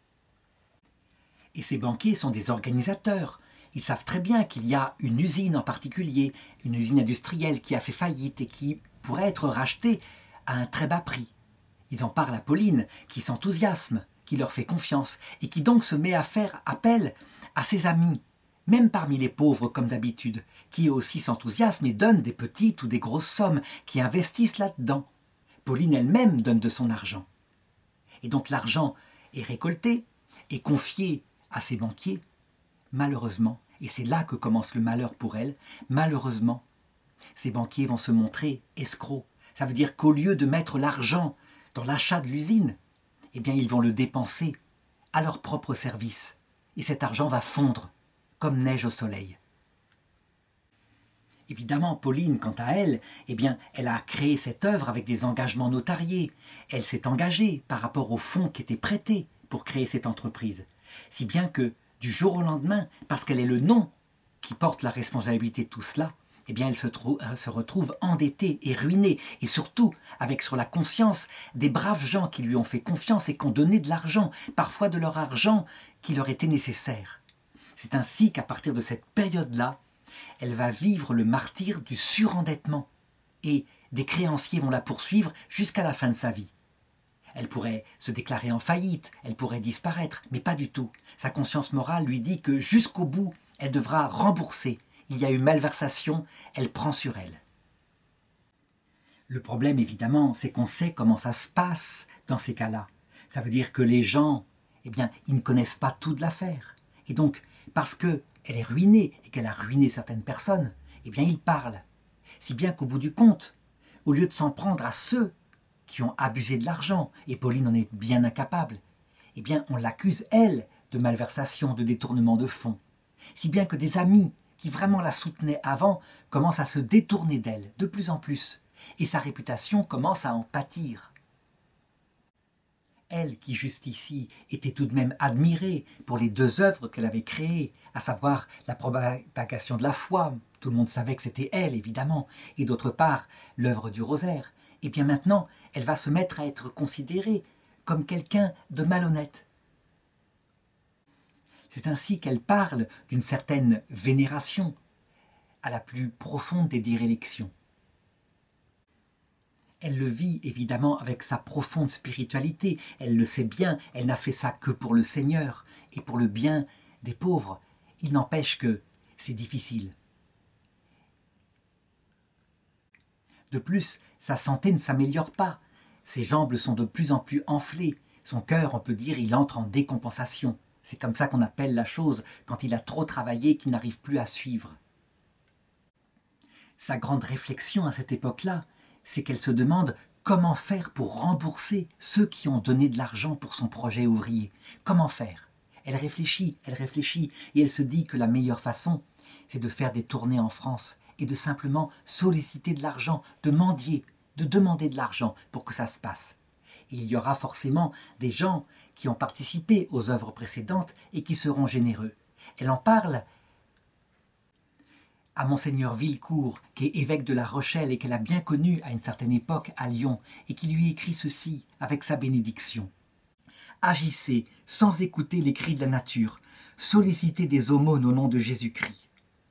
Et ces banquiers sont des organisateurs. Ils savent très bien qu'il y a une usine en particulier, une usine industrielle qui a fait faillite et qui pourrait être rachetée à un très bas prix. Ils en parlent à Pauline, qui s'enthousiasme, qui leur fait confiance et qui donc se met à faire appel à ses amis, même parmi les pauvres comme d'habitude, qui aussi s'enthousiasment et donnent des petites ou des grosses sommes, qui investissent là-dedans. Pauline elle-même donne de son argent. Et donc l'argent est récolté et confié à ces banquiers. Malheureusement, et c'est là que commence le malheur pour elle, malheureusement, ces banquiers vont se montrer escrocs. Ça veut dire qu'au lieu de mettre l'argent dans l'achat de l'usine, eh bien ils vont le dépenser à leur propre service. Et cet argent va fondre comme neige au soleil. Évidemment, Pauline, quant à elle, eh bien, elle a créé cette œuvre avec des engagements notariés. Elle s'est engagée par rapport aux fonds qui étaient prêtés pour créer cette entreprise. Si bien que, du jour au lendemain, parce qu'elle est le nom qui porte la responsabilité de tout cela, eh bien, elle se retrouve endettée et ruinée, et surtout avec sur la conscience des braves gens qui lui ont fait confiance et qui ont donné de l'argent, parfois de leur argent qui leur était nécessaire. C'est ainsi qu'à partir de cette période-là, elle va vivre le martyre du surendettement, et des créanciers vont la poursuivre jusqu'à la fin de sa vie. Elle pourrait se déclarer en faillite, elle pourrait disparaître, mais pas du tout. Sa conscience morale lui dit que jusqu'au bout, elle devra rembourser. Il y a eu malversation, elle prend sur elle. Le problème, évidemment, c'est qu'on sait comment ça se passe dans ces cas-là. Ça veut dire que les gens, eh bien, ils ne connaissent pas tout de l'affaire. Et donc, parce qu'elle est ruinée et qu'elle a ruiné certaines personnes, eh bien, ils parlent. Si bien qu'au bout du compte, au lieu de s'en prendre à ceux qui ont abusé de l'argent, et Pauline en est bien incapable, eh bien, on l'accuse, elle, de malversation, de détournement de fonds. Si bien que des amis qui vraiment la soutenaient avant commencent à se détourner d'elle de plus en plus, et sa réputation commence à en pâtir. elle qui jusqu'ici était tout de même admirée pour les deux œuvres qu'elle avait créées, à savoir la propagation de la foi, tout le monde savait que c'était elle évidemment, et d'autre part l'œuvre du rosaire, et bien maintenant elle va se mettre à être considérée comme quelqu'un de malhonnête. C'est ainsi qu'elle parle d'une certaine vénération à la plus profonde des dérélictions. Elle le vit évidemment avec sa profonde spiritualité, elle le sait bien, elle n'a fait ça que pour le Seigneur et pour le bien des pauvres. Il n'empêche que c'est difficile. De plus, sa santé ne s'améliore pas, ses jambes sont de plus en plus enflées, son cœur, on peut dire, il entre en décompensation. C'est comme ça qu'on appelle la chose quand il a trop travaillé qu'il n'arrive plus à suivre. Sa grande réflexion à cette époque-là, c'est qu'elle se demande comment faire pour rembourser ceux qui ont donné de l'argent pour son projet ouvrier. Comment faire ? Elle réfléchit, et elle se dit que la meilleure façon, c'est de faire des tournées en France et de simplement solliciter de l'argent, de mendier, de demander de l'argent pour que ça se passe. Et il y aura forcément des gens qui ont participé aux œuvres précédentes et qui seront généreux. Elle en parle à Monseigneur Villecourt, qui est évêque de La Rochelle et qu'elle a bien connu à une certaine époque à Lyon, et qui lui écrit ceci avec sa bénédiction. Agissez sans écouter les cris de la nature, sollicitez des aumônes au nom de Jésus-Christ.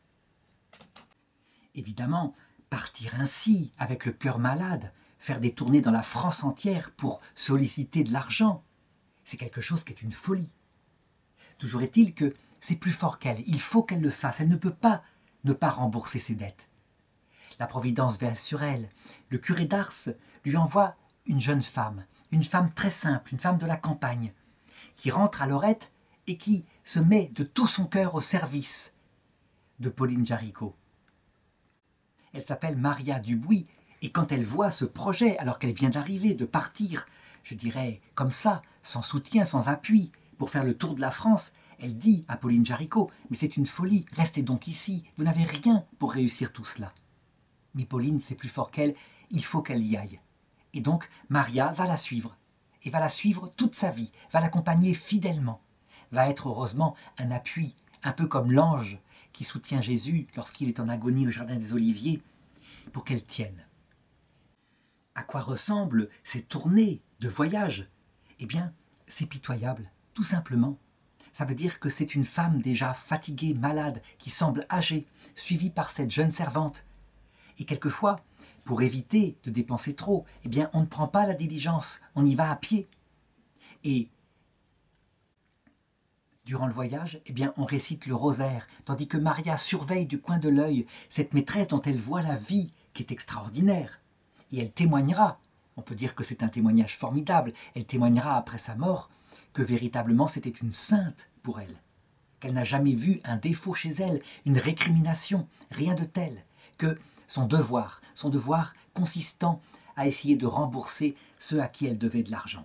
Évidemment, partir ainsi, avec le cœur malade, faire des tournées dans la France entière pour solliciter de l'argent, c'est quelque chose qui est une folie. Toujours est-il que c'est plus fort qu'elle, il faut qu'elle le fasse, elle ne peut pas ne pas rembourser ses dettes. La Providence veille sur elle. Le curé d'Ars lui envoie une jeune femme très simple, une femme de la campagne, qui rentre à Lorette et qui se met de tout son cœur au service de Pauline Jaricot. Elle s'appelle Maria Dubuis, et quand elle voit ce projet, alors qu'elle vient d'arriver, de partir, je dirais comme ça, sans soutien, sans appui, pour faire le tour de la France, elle dit à Pauline Jaricot « Mais c'est une folie, restez donc ici, vous n'avez rien pour réussir tout cela. » Mais Pauline, c'est plus fort qu'elle, il faut qu'elle y aille. Et donc, Maria va la suivre, et va la suivre toute sa vie, va l'accompagner fidèlement, va être heureusement un appui, un peu comme l'ange qui soutient Jésus lorsqu'il est en agonie au Jardin des Oliviers, pour qu'elle tienne. À quoi ressemblent ces tournées de voyage ? Eh bien, c'est pitoyable, tout simplement. Ça veut dire que c'est une femme déjà fatiguée, malade, qui semble âgée, suivie par cette jeune servante. Et quelquefois, pour éviter de dépenser trop, eh bien, on ne prend pas la diligence, on y va à pied. Et durant le voyage, eh bien, on récite le rosaire, tandis que Maria surveille du coin de l'œil cette maîtresse dont elle voit la vie, qui est extraordinaire. Et elle témoignera, on peut dire que c'est un témoignage formidable, elle témoignera après sa mort que véritablement c'était une sainte pour elle, qu'elle n'a jamais vu un défaut chez elle, une récrimination, rien de tel, que son devoir consistant à essayer de rembourser ceux à qui elle devait de l'argent.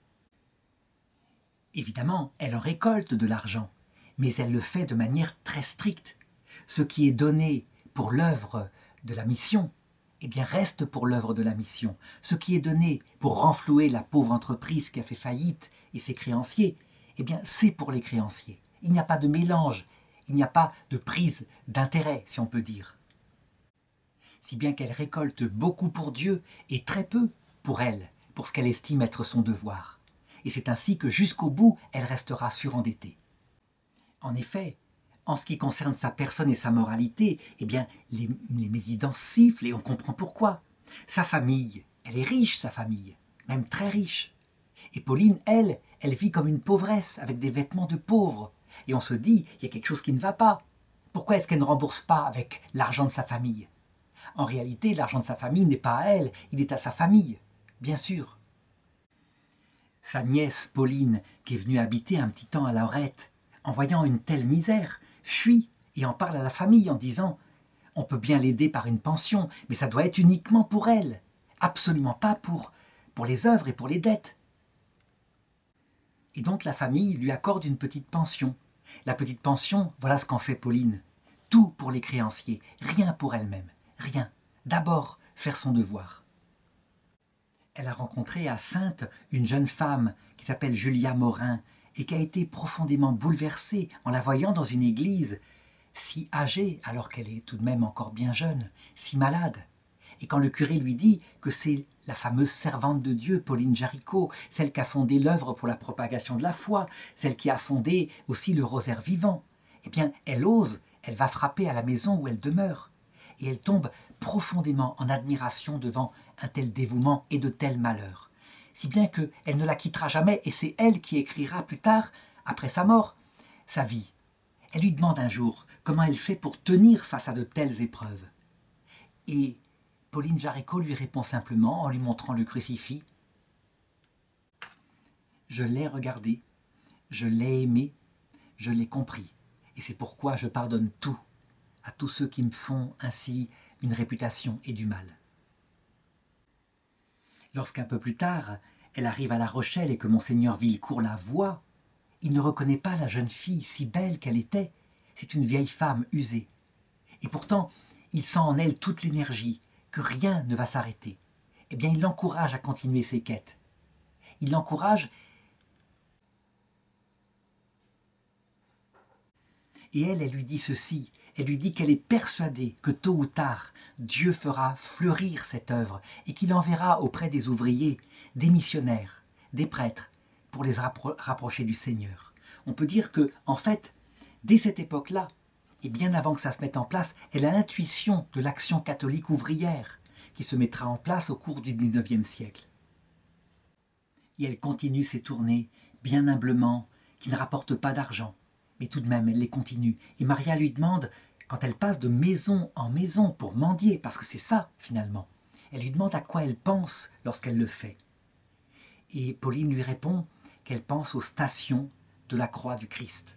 Évidemment, elle en récolte de l'argent, mais elle le fait de manière très stricte. Ce qui est donné pour l'œuvre de la mission, eh bien reste pour l'œuvre de la mission. Ce qui est donné pour renflouer la pauvre entreprise qui a fait faillite et ses créanciers, eh bien c'est pour les créanciers. Il n'y a pas de mélange, il n'y a pas de prise d'intérêt, si on peut dire. Si bien qu'elle récolte beaucoup pour Dieu et très peu pour elle, pour ce qu'elle estime être son devoir. Et c'est ainsi que jusqu'au bout, elle restera surendettée. En effet, en ce qui concerne sa personne et sa moralité, eh bien, les médisants sifflent et on comprend pourquoi. Sa famille, elle est riche, sa famille, même très riche. Et Pauline, elle vit comme une pauvresse, avec des vêtements de pauvre. Et on se dit, il y a quelque chose qui ne va pas. Pourquoi est-ce qu'elle ne rembourse pas avec l'argent de sa famille ? En réalité, l'argent de sa famille n'est pas à elle, il est à sa famille, bien sûr. Sa nièce, Pauline, qui est venue habiter un petit temps à Lorette, en voyant une telle misère, fuit et en parle à la famille en disant « On peut bien l'aider par une pension, mais ça doit être uniquement pour elle, absolument pas pour les œuvres et pour les dettes. » Et donc la famille lui accorde une petite pension. La petite pension, voilà ce qu'en fait Pauline. Tout pour les créanciers, rien pour elle-même, rien. D'abord, faire son devoir. elle a rencontré à Saintes une jeune femme qui s'appelle Julia Morin et qui a été profondément bouleversée en la voyant dans une église si âgée alors qu'elle est tout de même encore bien jeune, si malade. Et quand le curé lui dit que c'est la fameuse servante de Dieu, Pauline Jaricot, celle qui a fondé l'œuvre pour la propagation de la foi, celle qui a fondé aussi le rosaire vivant, eh bien, elle ose, elle va frapper à la maison où elle demeure. Et elle tombe profondément en admiration devant un tel dévouement et de tels malheurs. Si bien qu'elle ne la quittera jamais, et c'est elle qui écrira plus tard, après sa mort, sa vie. Elle lui demande un jour comment elle fait pour tenir face à de telles épreuves. Et Pauline Jaricot lui répond simplement en lui montrant le crucifix. Je l'ai regardé, je l'ai aimé, je l'ai compris, et c'est pourquoi je pardonne tout à tous ceux qui me font ainsi une réputation et du mal. Lorsqu'un peu plus tard, elle arrive à La Rochelle et que Monseigneur Villecourt la voit, il ne reconnaît pas la jeune fille si belle qu'elle était. C'est une vieille femme usée. Et pourtant, il sent en elle toute l'énergie, que rien ne va s'arrêter. Eh bien, il l'encourage à continuer ses quêtes. Il l'encourage et elle lui dit ceci. Elle lui dit qu'elle est persuadée que tôt ou tard, Dieu fera fleurir cette œuvre et qu'il enverra auprès des ouvriers, des missionnaires, des prêtres, pour les rapprocher du Seigneur. On peut dire que, en fait, dès cette époque-là, et bien avant que ça se mette en place, elle a l'intuition de l'action catholique ouvrière qui se mettra en place au cours du XIXe siècle. Et elle continue ses tournées, bien humblement, qui ne rapportent pas d'argent. Mais tout de même, elle les continue. Et Maria lui demande, quand elle passe de maison en maison pour mendier, parce que c'est ça, finalement, elle lui demande à quoi elle pense lorsqu'elle le fait. Et Pauline lui répond qu'elle pense aux stations de la croix du Christ.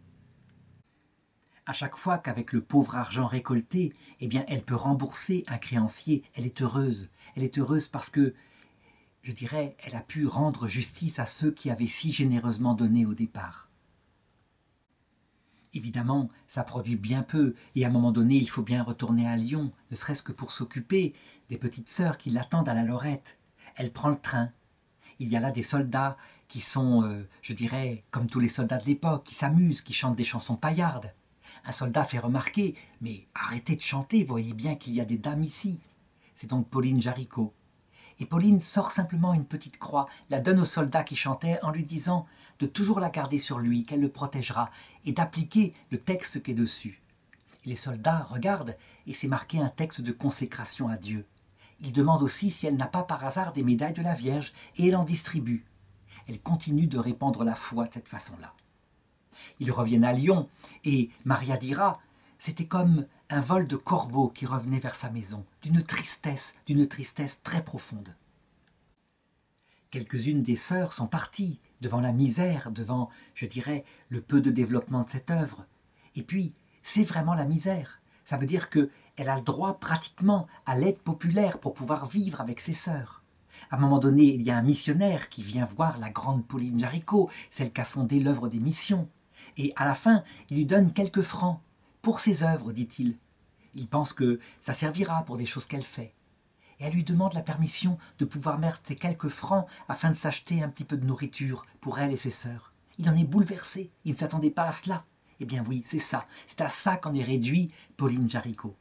À chaque fois qu'avec le pauvre argent récolté, eh bien, elle peut rembourser un créancier, elle est heureuse. Elle est heureuse parce que, je dirais, elle a pu rendre justice à ceux qui avaient si généreusement donné au départ. Évidemment, ça produit bien peu, et à un moment donné, il faut bien retourner à Lyon, ne serait-ce que pour s'occuper des petites sœurs qui l'attendent à la Lorette. Elle prend le train. Il y a là des soldats qui sont, je dirais, comme tous les soldats de l'époque, qui s'amusent, qui chantent des chansons paillardes. Un soldat fait remarquer « Mais arrêtez de chanter, voyez bien qu'il y a des dames ici !» C'est donc Pauline Jaricot. Et Pauline sort simplement une petite croix, la donne au soldat qui chantait en lui disant de toujours la garder sur lui, qu'elle le protégera, et d'appliquer le texte qui est dessus. Et les soldats regardent et c'est marqué un texte de consécration à Dieu. Ils demandent aussi si elle n'a pas par hasard des médailles de la Vierge et elle en distribue. Elle continue de répandre la foi de cette façon-là. Ils reviennent à Lyon et Maria dira « C'était comme un vol de corbeaux qui revenait vers sa maison, d'une tristesse très profonde. » Quelques-unes des sœurs sont parties devant la misère, devant, je dirais, le peu de développement de cette œuvre. Et puis, c'est vraiment la misère. Ça veut dire qu'elle a le droit pratiquement à l'aide populaire pour pouvoir vivre avec ses sœurs. À un moment donné, il y a un missionnaire qui vient voir la grande Pauline Jaricot, celle qui a fondé l'œuvre des missions. Et à la fin, il lui donne quelques francs pour ses œuvres, dit-il. Il pense que ça servira pour des choses qu'elle fait. Et elle lui demande la permission de pouvoir mettre ces quelques francs afin de s'acheter un petit peu de nourriture pour elle et ses sœurs. Il en est bouleversé, il ne s'attendait pas à cela. Eh bien oui, c'est ça, c'est à ça qu'en est réduit Pauline Jaricot.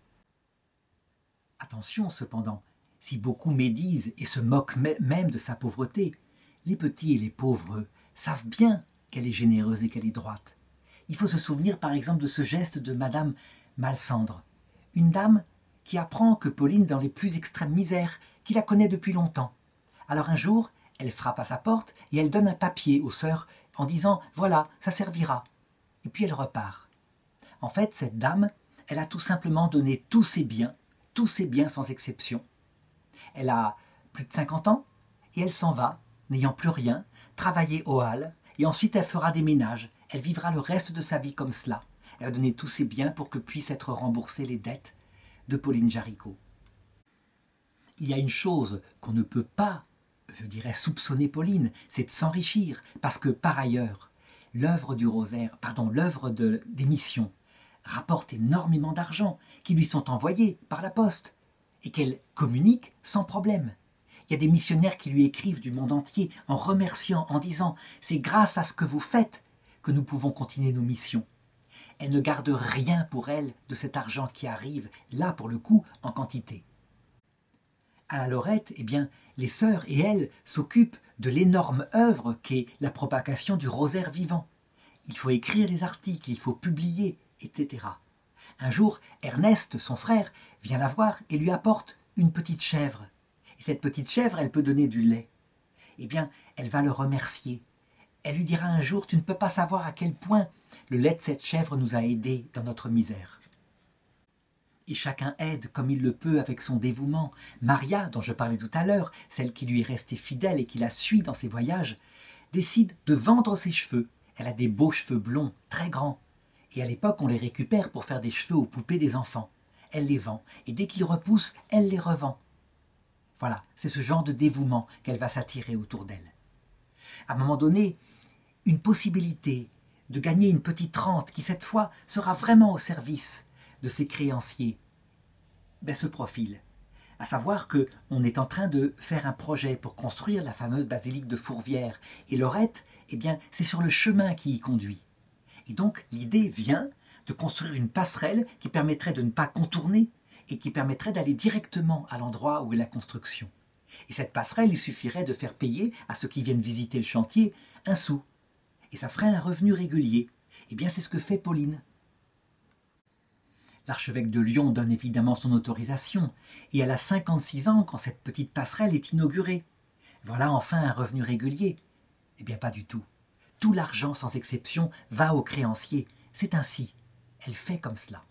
Attention cependant, si beaucoup médisent et se moquent même de sa pauvreté, les petits et les pauvres savent bien qu'elle est généreuse et qu'elle est droite. Il faut se souvenir par exemple de ce geste de Madame Malsandre, une dame qui apprend que Pauline est dans les plus extrêmes misères, qui la connaît depuis longtemps. Alors un jour, elle frappe à sa porte et elle donne un papier aux sœurs en disant « Voilà, ça servira ». Et puis elle repart. En fait, cette dame, elle a tout simplement donné tous ses biens sans exception. Elle a plus de 50 ans et elle s'en va, n'ayant plus rien, travailler aux halles et ensuite elle fera des ménages. Elle vivra le reste de sa vie comme cela. Elle a donné tous ses biens pour que puissent être remboursées les dettes de Pauline Jaricot. Il y a une chose qu'on ne peut pas, je dirais, soupçonner Pauline, c'est de s'enrichir, parce que par ailleurs, l'œuvre des missions rapporte énormément d'argent qui lui sont envoyés par la poste et qu'elle communique sans problème. Il y a des missionnaires qui lui écrivent du monde entier en remerciant, en disant « C'est grâce à ce que vous faites que nous pouvons continuer nos missions ». Elle ne garde rien pour elle de cet argent qui arrive, là pour le coup, en quantité. À la Lorette, eh bien, les sœurs et elle s'occupent de l'énorme œuvre qu'est la propagation du rosaire vivant. Il faut écrire les articles, il faut publier, etc. Un jour, Ernest, son frère, vient la voir et lui apporte une petite chèvre. Et cette petite chèvre, elle peut donner du lait. Eh bien, elle va le remercier. Elle lui dira un jour « Tu ne peux pas savoir à quel point le lait de cette chèvre nous a aidés dans notre misère. » Et chacun aide comme il le peut avec son dévouement. Maria, dont je parlais tout à l'heure, celle qui lui est restée fidèle et qui la suit dans ses voyages, décide de vendre ses cheveux. Elle a des beaux cheveux blonds, très grands. Et à l'époque, on les récupère pour faire des cheveux aux poupées des enfants. Elle les vend, et dès qu'ils repoussent, elle les revend. Voilà, c'est ce genre de dévouement qu'elle va s'attirer autour d'elle. À un moment donné, une possibilité de gagner une petite rente qui, cette fois, sera vraiment au service de ses créanciers, se profile. À savoir qu'on est en train de faire un projet pour construire la fameuse basilique de Fourvière. Et Lorette, eh bien, c'est sur le chemin qui y conduit. Et donc, l'idée vient de construire une passerelle qui permettrait de ne pas contourner et qui permettrait d'aller directement à l'endroit où est la construction. Et cette passerelle, il suffirait de faire payer à ceux qui viennent visiter le chantier un sou. Et ça ferait un revenu régulier. Eh bien, c'est ce que fait Pauline. L'archevêque de Lyon donne évidemment son autorisation, et elle a 56 ans quand cette petite passerelle est inaugurée. Voilà enfin un revenu régulier. Eh bien, pas du tout. Tout l'argent, sans exception, va aux créanciers. C'est ainsi. Elle fait comme cela.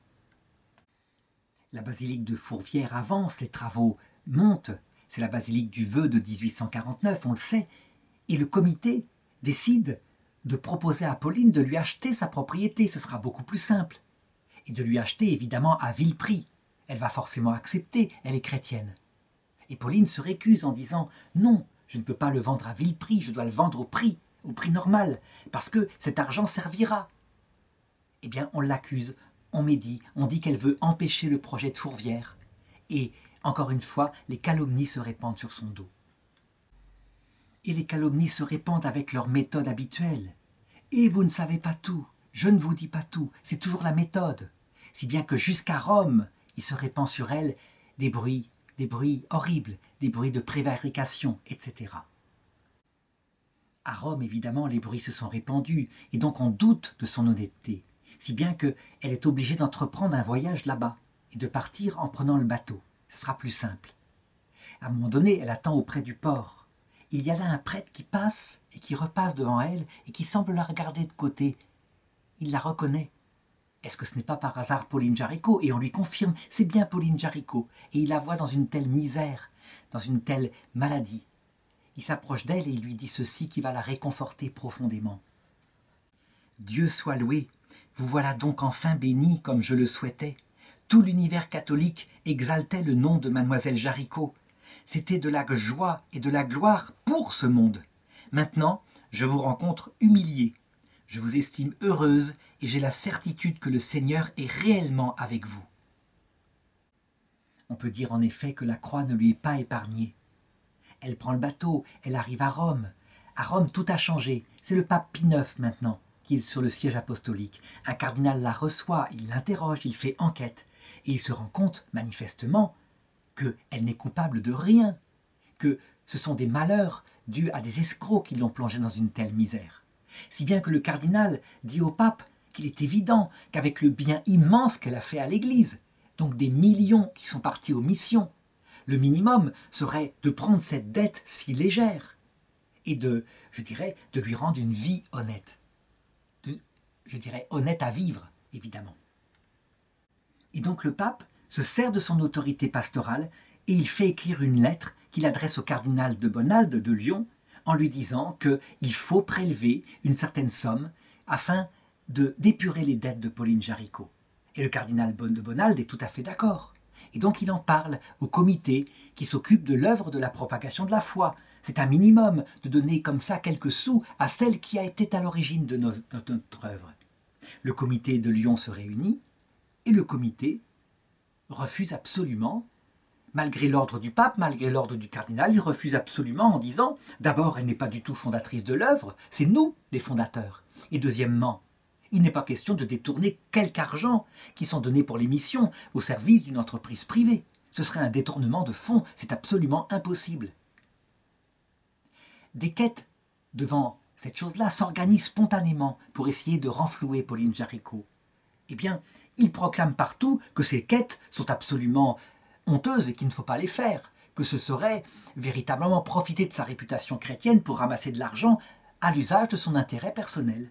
La basilique de Fourvière avance, les travaux montent. C'est la basilique du Vœu de 1849, on le sait. Et le comité décide de proposer à Pauline de lui acheter sa propriété. Ce sera beaucoup plus simple. Et de lui acheter évidemment à vil prix. Elle va forcément accepter, elle est chrétienne. Et Pauline se récuse en disant « Non, je ne peux pas le vendre à vil prix, je dois le vendre au prix normal, parce que cet argent servira. » Eh bien, on l'accuse, on médit, on dit qu'elle veut empêcher le projet de Fourvière. Et, encore une fois, les calomnies se répandent sur son dos. Et les calomnies se répandent avec leur méthode habituelle. Et vous ne savez pas tout, je ne vous dis pas tout, c'est toujours la méthode. Si bien que jusqu'à Rome, il se répand sur elle des bruits horribles, des bruits de prévarication, etc. À Rome, évidemment, les bruits se sont répandus, et donc on doute de son honnêteté, si bien qu'elle est obligée d'entreprendre un voyage là-bas, et de partir en prenant le bateau. Ce sera plus simple. À un moment donné, elle attend auprès du port. Il y a là un prêtre qui passe et qui repasse devant elle, et qui semble la regarder de côté. Il la reconnaît. Est-ce que ce n'est pas par hasard Pauline Jaricot? Et on lui confirme, c'est bien Pauline Jaricot. Et il la voit dans une telle misère, dans une telle maladie. Il s'approche d'elle et il lui dit ceci qui va la réconforter profondément. « Dieu soit loué, vous voilà donc enfin bénie comme je le souhaitais. Tout l'univers catholique exaltait le nom de mademoiselle Jaricot. C'était de la joie et de la gloire pour ce monde. Maintenant, je vous rencontre humiliée. Je vous estime heureuse et j'ai la certitude que le Seigneur est réellement avec vous. » On peut dire en effet que la croix ne lui est pas épargnée. Elle prend le bateau, elle arrive à Rome. À Rome, tout a changé. C'est le pape Pie IX maintenant qui est sur le siège apostolique. Un cardinal la reçoit, il l'interroge, il fait enquête. Et il se rend compte, manifestement, qu'elle n'est coupable de rien, que ce sont des malheurs dus à des escrocs qui l'ont plongée dans une telle misère. Si bien que le cardinal dit au pape qu'il est évident qu'avec le bien immense qu'elle a fait à l'Église, donc des millions qui sont partis aux missions, le minimum serait de prendre cette dette si légère et de lui rendre une vie honnête. Honnête à vivre, évidemment. Et donc le pape se sert de son autorité pastorale et il fait écrire une lettre qu'il adresse au cardinal de Bonald de Lyon en lui disant qu'il faut prélever une certaine somme afin d'épurer les dettes de Pauline Jaricot. Et le cardinal de Bonald est tout à fait d'accord. Et donc il en parle au comité qui s'occupe de l'œuvre de la propagation de la foi. C'est un minimum de donner comme ça quelques sous à celle qui a été à l'origine de notre œuvre. Le comité de Lyon se réunit et le comité refuse absolument, Malgré l'ordre du pape, malgré l'ordre du cardinal, il refuse absolument en disant d'abord, elle n'est pas du tout fondatrice de l'œuvre, c'est nous les fondateurs. Et deuxièmement, il n'est pas question de détourner quelque argent qui sont donnés pour les missions au service d'une entreprise privée. Ce serait un détournement de fonds, c'est absolument impossible. Des quêtes devant cette chose-là s'organisent spontanément pour essayer de renflouer Pauline Jaricot. Eh bien, il proclame partout que ces quêtes sont absolument honteuses et qu'il ne faut pas les faire, que ce serait véritablement profiter de sa réputation chrétienne pour ramasser de l'argent à l'usage de son intérêt personnel.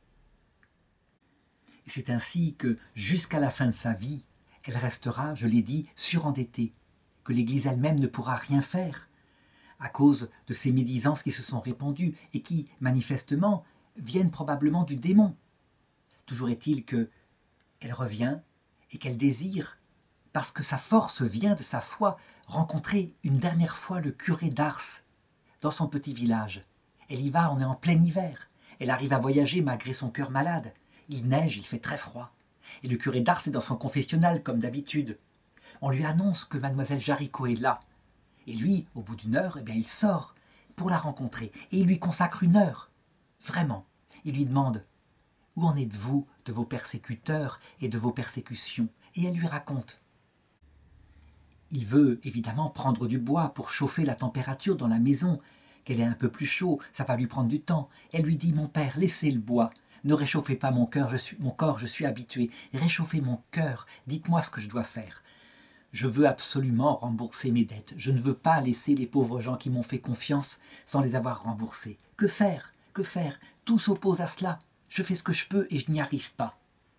Et c'est ainsi que, jusqu'à la fin de sa vie, elle restera, je l'ai dit, surendettée, que l'Église elle-même ne pourra rien faire, à cause de ces médisances qui se sont répandues et qui, manifestement, viennent probablement du démon. Toujours est-il qu'elle revient et qu'elle désire, parce que sa force vient de sa foi, rencontrer une dernière fois le curé d'Ars, dans son petit village. Elle y va, on est en plein hiver. Elle arrive à voyager malgré son cœur malade. Il neige, il fait très froid. Et le curé d'Ars est dans son confessionnal, comme d'habitude. On lui annonce que mademoiselle Jaricot est là. Et lui, au bout d'une heure, il sort pour la rencontrer. Et il lui consacre une heure. Vraiment. Il lui demande « Où en êtes-vous de vos persécuteurs et de vos persécutions ?» Et elle lui raconte. Il veut évidemment prendre du bois pour chauffer la température dans la maison, qu'elle ait un peu plus chaud, ça va lui prendre du temps. Elle lui dit « Mon père, laissez le bois, ne réchauffez pas mon corps, je suis habitué, réchauffez mon cœur, dites-moi ce que je dois faire. Je veux absolument rembourser mes dettes, je ne veux pas laisser les pauvres gens qui m'ont fait confiance sans les avoir remboursés. Que faire? Que faire? Tout s'oppose à cela, je fais ce que je peux et je n'y arrive pas. »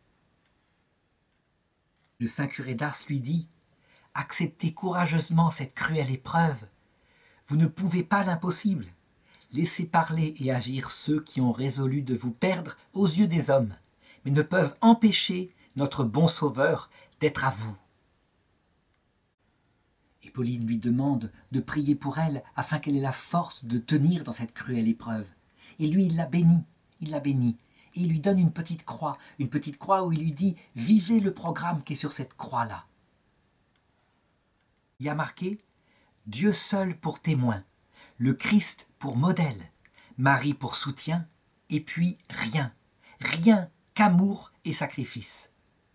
Le saint curé d'Ars lui dit « Acceptez courageusement cette cruelle épreuve. Vous ne pouvez pas l'impossible. Laissez parler et agir ceux qui ont résolu de vous perdre aux yeux des hommes, mais ne peuvent empêcher notre bon Sauveur d'être à vous. » Et Pauline lui demande de prier pour elle afin qu'elle ait la force de tenir dans cette cruelle épreuve. Et lui, il la bénit. Et il lui donne une petite croix où il lui dit « Vivez le programme qui est sur cette croix-là. » Il y a marqué « Dieu seul pour témoin, le Christ pour modèle, Marie pour soutien, et puis rien qu'amour et sacrifice. »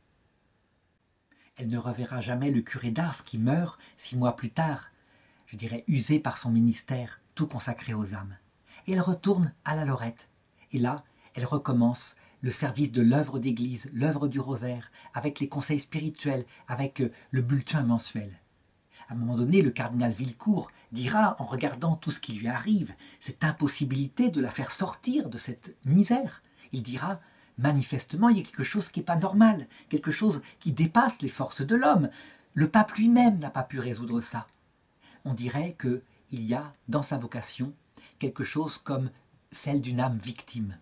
Elle ne reverra jamais le curé d'Ars qui meurt 6 mois plus tard, je dirais usé par son ministère, tout consacré aux âmes. Et elle retourne à la Lorette. Et là, elle recommence le service de l'œuvre d'église, l'œuvre du rosaire, avec les conseils spirituels, avec le bulletin mensuel. À un moment donné, le cardinal Villecourt dira, en regardant tout ce qui lui arrive, cette impossibilité de la faire sortir de cette misère, il dira, manifestement, il y a quelque chose qui n'est pas normal, quelque chose qui dépasse les forces de l'homme. Le pape lui-même n'a pas pu résoudre ça. On dirait qu'il y a, dans sa vocation, quelque chose comme celle d'une âme victime.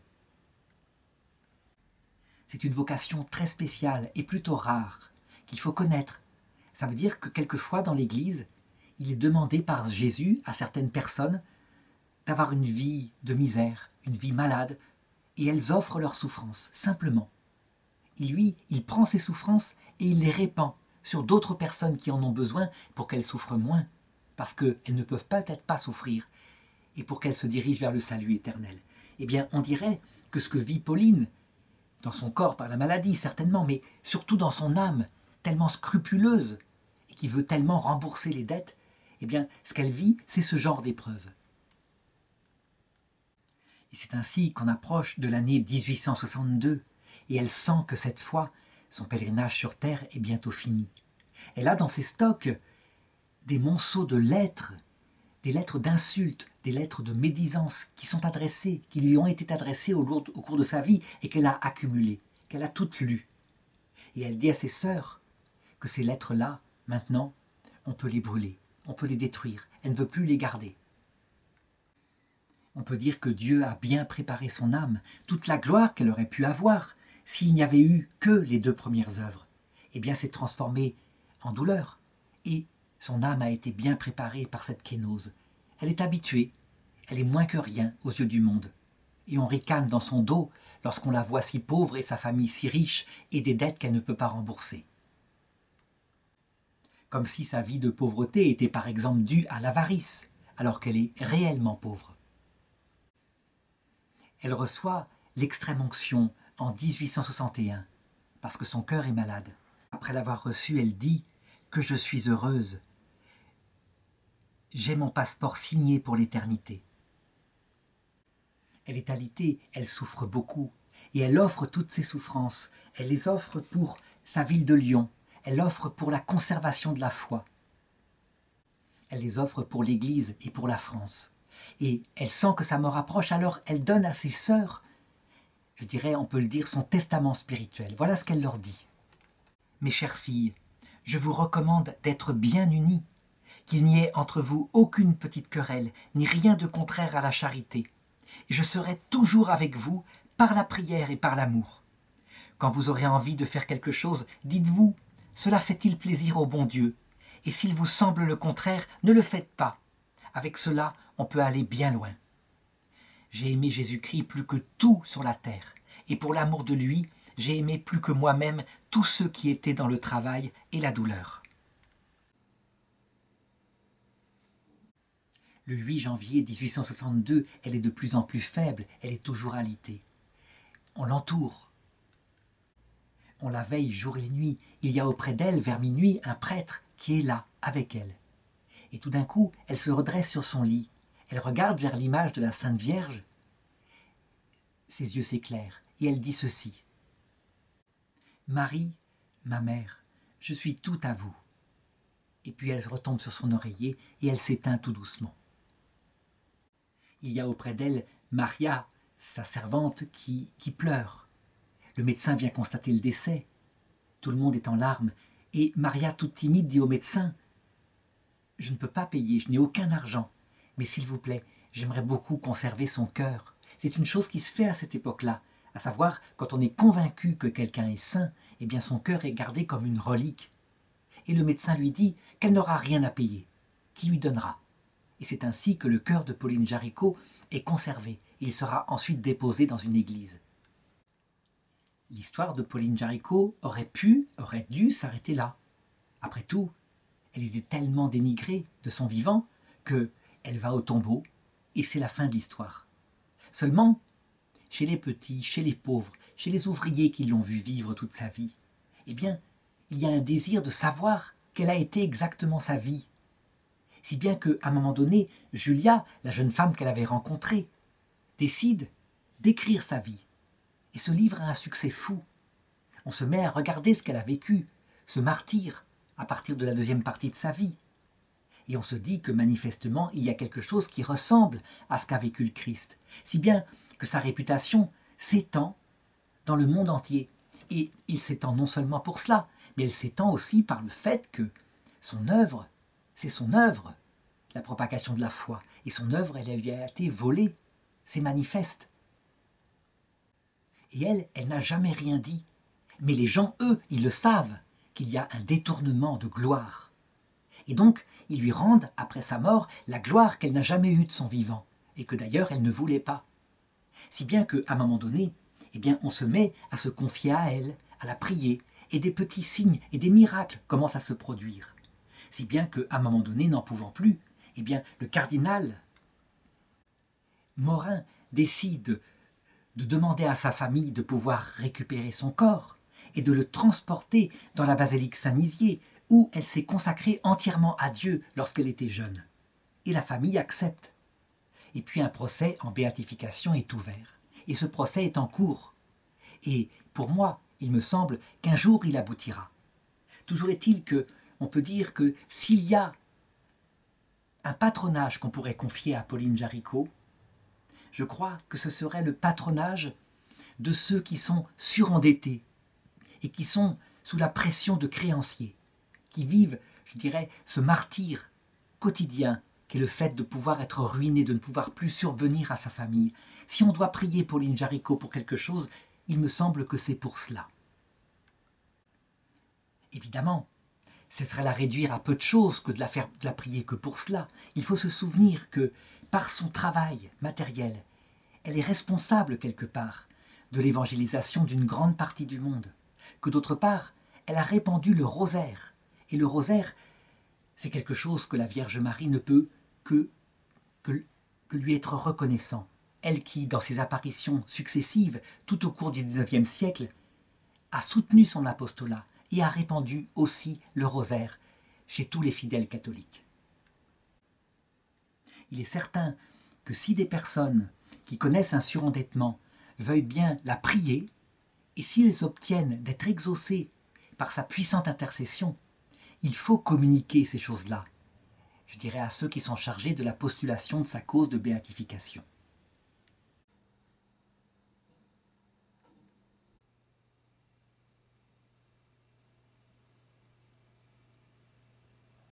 C'est une vocation très spéciale et plutôt rare, qu'il faut connaître. Ça veut dire que quelquefois dans l'Église, il est demandé par Jésus à certaines personnes d'avoir une vie de misère, une vie malade, et elles offrent leurs souffrances, simplement. Et lui, il prend ces souffrances et il les répand sur d'autres personnes qui en ont besoin pour qu'elles souffrent moins, parce qu'elles ne peuvent peut-être pas souffrir, et pour qu'elles se dirigent vers le salut éternel. Eh bien, on dirait que ce que vit Pauline, dans son corps par la maladie certainement, mais surtout dans son âme, tellement scrupuleuse, et qui veut tellement rembourser les dettes, eh bien, ce qu'elle vit, c'est ce genre d'épreuve. Et c'est ainsi qu'on approche de l'année 1862, et elle sent que cette fois, son pèlerinage sur terre est bientôt fini. Elle a dans ses stocks des monceaux de lettres, des lettres d'insultes, des lettres de médisance qui sont adressées, qui lui ont été adressées au cours de sa vie et qu'elle a accumulées, qu'elle a toutes lues. Et elle dit à ses sœurs que ces lettres-là, maintenant, on peut les brûler, on peut les détruire, elle ne veut plus les garder. On peut dire que Dieu a bien préparé son âme, toute la gloire qu'elle aurait pu avoir s'il n'y avait eu que les 2 premières œuvres. Eh bien, c'est transformé en douleur. Et son âme a été bien préparée par cette kénose. Elle est habituée, elle est moins que rien aux yeux du monde. Et on ricane dans son dos lorsqu'on la voit si pauvre et sa famille si riche et des dettes qu'elle ne peut pas rembourser. comme si sa vie de pauvreté était par exemple due à l'avarice, alors qu'elle est réellement pauvre. Elle reçoit l'extrême-onction en 1861, parce que son cœur est malade. Après l'avoir reçue, elle dit que je suis heureuse. J'ai mon passeport signé pour l'éternité. Elle est alitée, elle souffre beaucoup, et elle offre toutes ses souffrances. Elle les offre pour sa ville de Lyon, elle offre pour la conservation de la foi. Elle les offre pour l'Église et pour la France. Et elle sent que sa mort approche, alors elle donne à ses sœurs, je dirais, on peut le dire, son testament spirituel. Voilà ce qu'elle leur dit. Mes chères filles, je vous recommande d'être bien unies, qu'il n'y ait entre vous aucune petite querelle, ni rien de contraire à la charité. Et je serai toujours avec vous par la prière et par l'amour. Quand vous aurez envie de faire quelque chose, dites-vous, cela fait-il plaisir au bon Dieu? Et s'il vous semble le contraire, ne le faites pas. Avec cela, on peut aller bien loin. J'ai aimé Jésus-Christ plus que tout sur la terre, et pour l'amour de lui, j'ai aimé plus que moi-même tous ceux qui étaient dans le travail et la douleur. Le 8 janvier 1862, elle est de plus en plus faible, elle est toujours alitée. On l'entoure. On la veille jour et nuit. Il y a auprès d'elle, vers minuit, un prêtre qui est là, avec elle. Et tout d'un coup, elle se redresse sur son lit. Elle regarde vers l'image de la Sainte Vierge. Ses yeux s'éclairent et elle dit ceci. « Marie, ma mère, je suis tout à vous. » Et puis elle retombe sur son oreiller et elle s'éteint tout doucement. Il y a auprès d'elle Maria, sa servante, qui pleure. Le médecin vient constater le décès. Tout le monde est en larmes. Et Maria, toute timide, dit au médecin « Je ne peux pas payer, je n'ai aucun argent. Mais s'il vous plaît, j'aimerais beaucoup conserver son cœur. » C'est une chose qui se fait à cette époque-là. À savoir, quand on est convaincu que quelqu'un est saint, eh bien son cœur est gardé comme une relique. Et le médecin lui dit qu'elle n'aura rien à payer, qu'il lui donnera. Et c'est ainsi que le cœur de Pauline Jaricot est conservé. Il sera ensuite déposé dans une église. L'histoire de Pauline Jaricot aurait dû s'arrêter là. Après tout, elle était tellement dénigrée de son vivant qu'elle va au tombeau et c'est la fin de l'histoire. Seulement, chez les petits, chez les pauvres, chez les ouvriers qui l'ont vu vivre toute sa vie, eh bien, il y a un désir de savoir quelle a été exactement sa vie. Si bien qu'à un moment donné, Julia, la jeune femme qu'elle avait rencontrée, décide d'écrire sa vie. Et ce livre a un succès fou. On se met à regarder ce qu'elle a vécu, ce martyre, à partir de la deuxième partie de sa vie. Et on se dit que manifestement, il y a quelque chose qui ressemble à ce qu'a vécu le Christ. Si bien que sa réputation s'étend dans le monde entier. Et il s'étend non seulement pour cela, mais elle s'étend aussi par le fait que son œuvre, c'est son œuvre, la propagation de la foi. Et son œuvre, elle lui a été volée. C'est manifeste. Et elle n'a jamais rien dit. Mais les gens, eux, ils le savent, qu'il y a un détournement de gloire. Et donc, ils lui rendent, après sa mort, la gloire qu'elle n'a jamais eue de son vivant, et que d'ailleurs elle ne voulait pas. Si bien qu'à un moment donné, eh bien, on se met à se confier à elle, à la prier, et des petits signes et des miracles commencent à se produire. Si bien qu'à un moment donné, n'en pouvant plus, eh bien, le cardinal Morin décide de demander à sa famille de pouvoir récupérer son corps et de le transporter dans la basilique Saint-Nizier, où elle s'est consacrée entièrement à Dieu lorsqu'elle était jeune. Et la famille accepte. Et puis un procès en béatification est ouvert. Et ce procès est en cours. Et pour moi, il me semble qu'un jour il aboutira. Toujours est-il qu'on peut dire que s'il y a un patronage qu'on pourrait confier à Pauline Jaricot, je crois que ce serait le patronage de ceux qui sont surendettés et qui sont sous la pression de créanciers, qui vivent, je dirais, ce martyre quotidien qu'est le fait de pouvoir être ruiné, de ne pouvoir plus survenir à sa famille. Si on doit prier Pauline Jaricot pour quelque chose, il me semble que c'est pour cela. Évidemment, ce serait la réduire à peu de choses que de la prier que pour cela. Il faut se souvenir que, par son travail matériel, elle est responsable quelque part de l'évangélisation d'une grande partie du monde, que d'autre part, elle a répandu le rosaire. Et le rosaire, C'est quelque chose que la Vierge Marie ne peut que, que, que lui être reconnaissant. Elle qui, dans ses apparitions successives, tout au cours du XIXe siècle, a soutenu son apostolat et a répandu aussi le rosaire chez tous les fidèles catholiques. Il est certain que si des personnes qui connaissent un surendettement veuillent bien la prier, et s'ils obtiennent d'être exaucés par sa puissante intercession, il faut communiquer ces choses-là, je dirais à ceux qui sont chargés de la postulation de sa cause de béatification.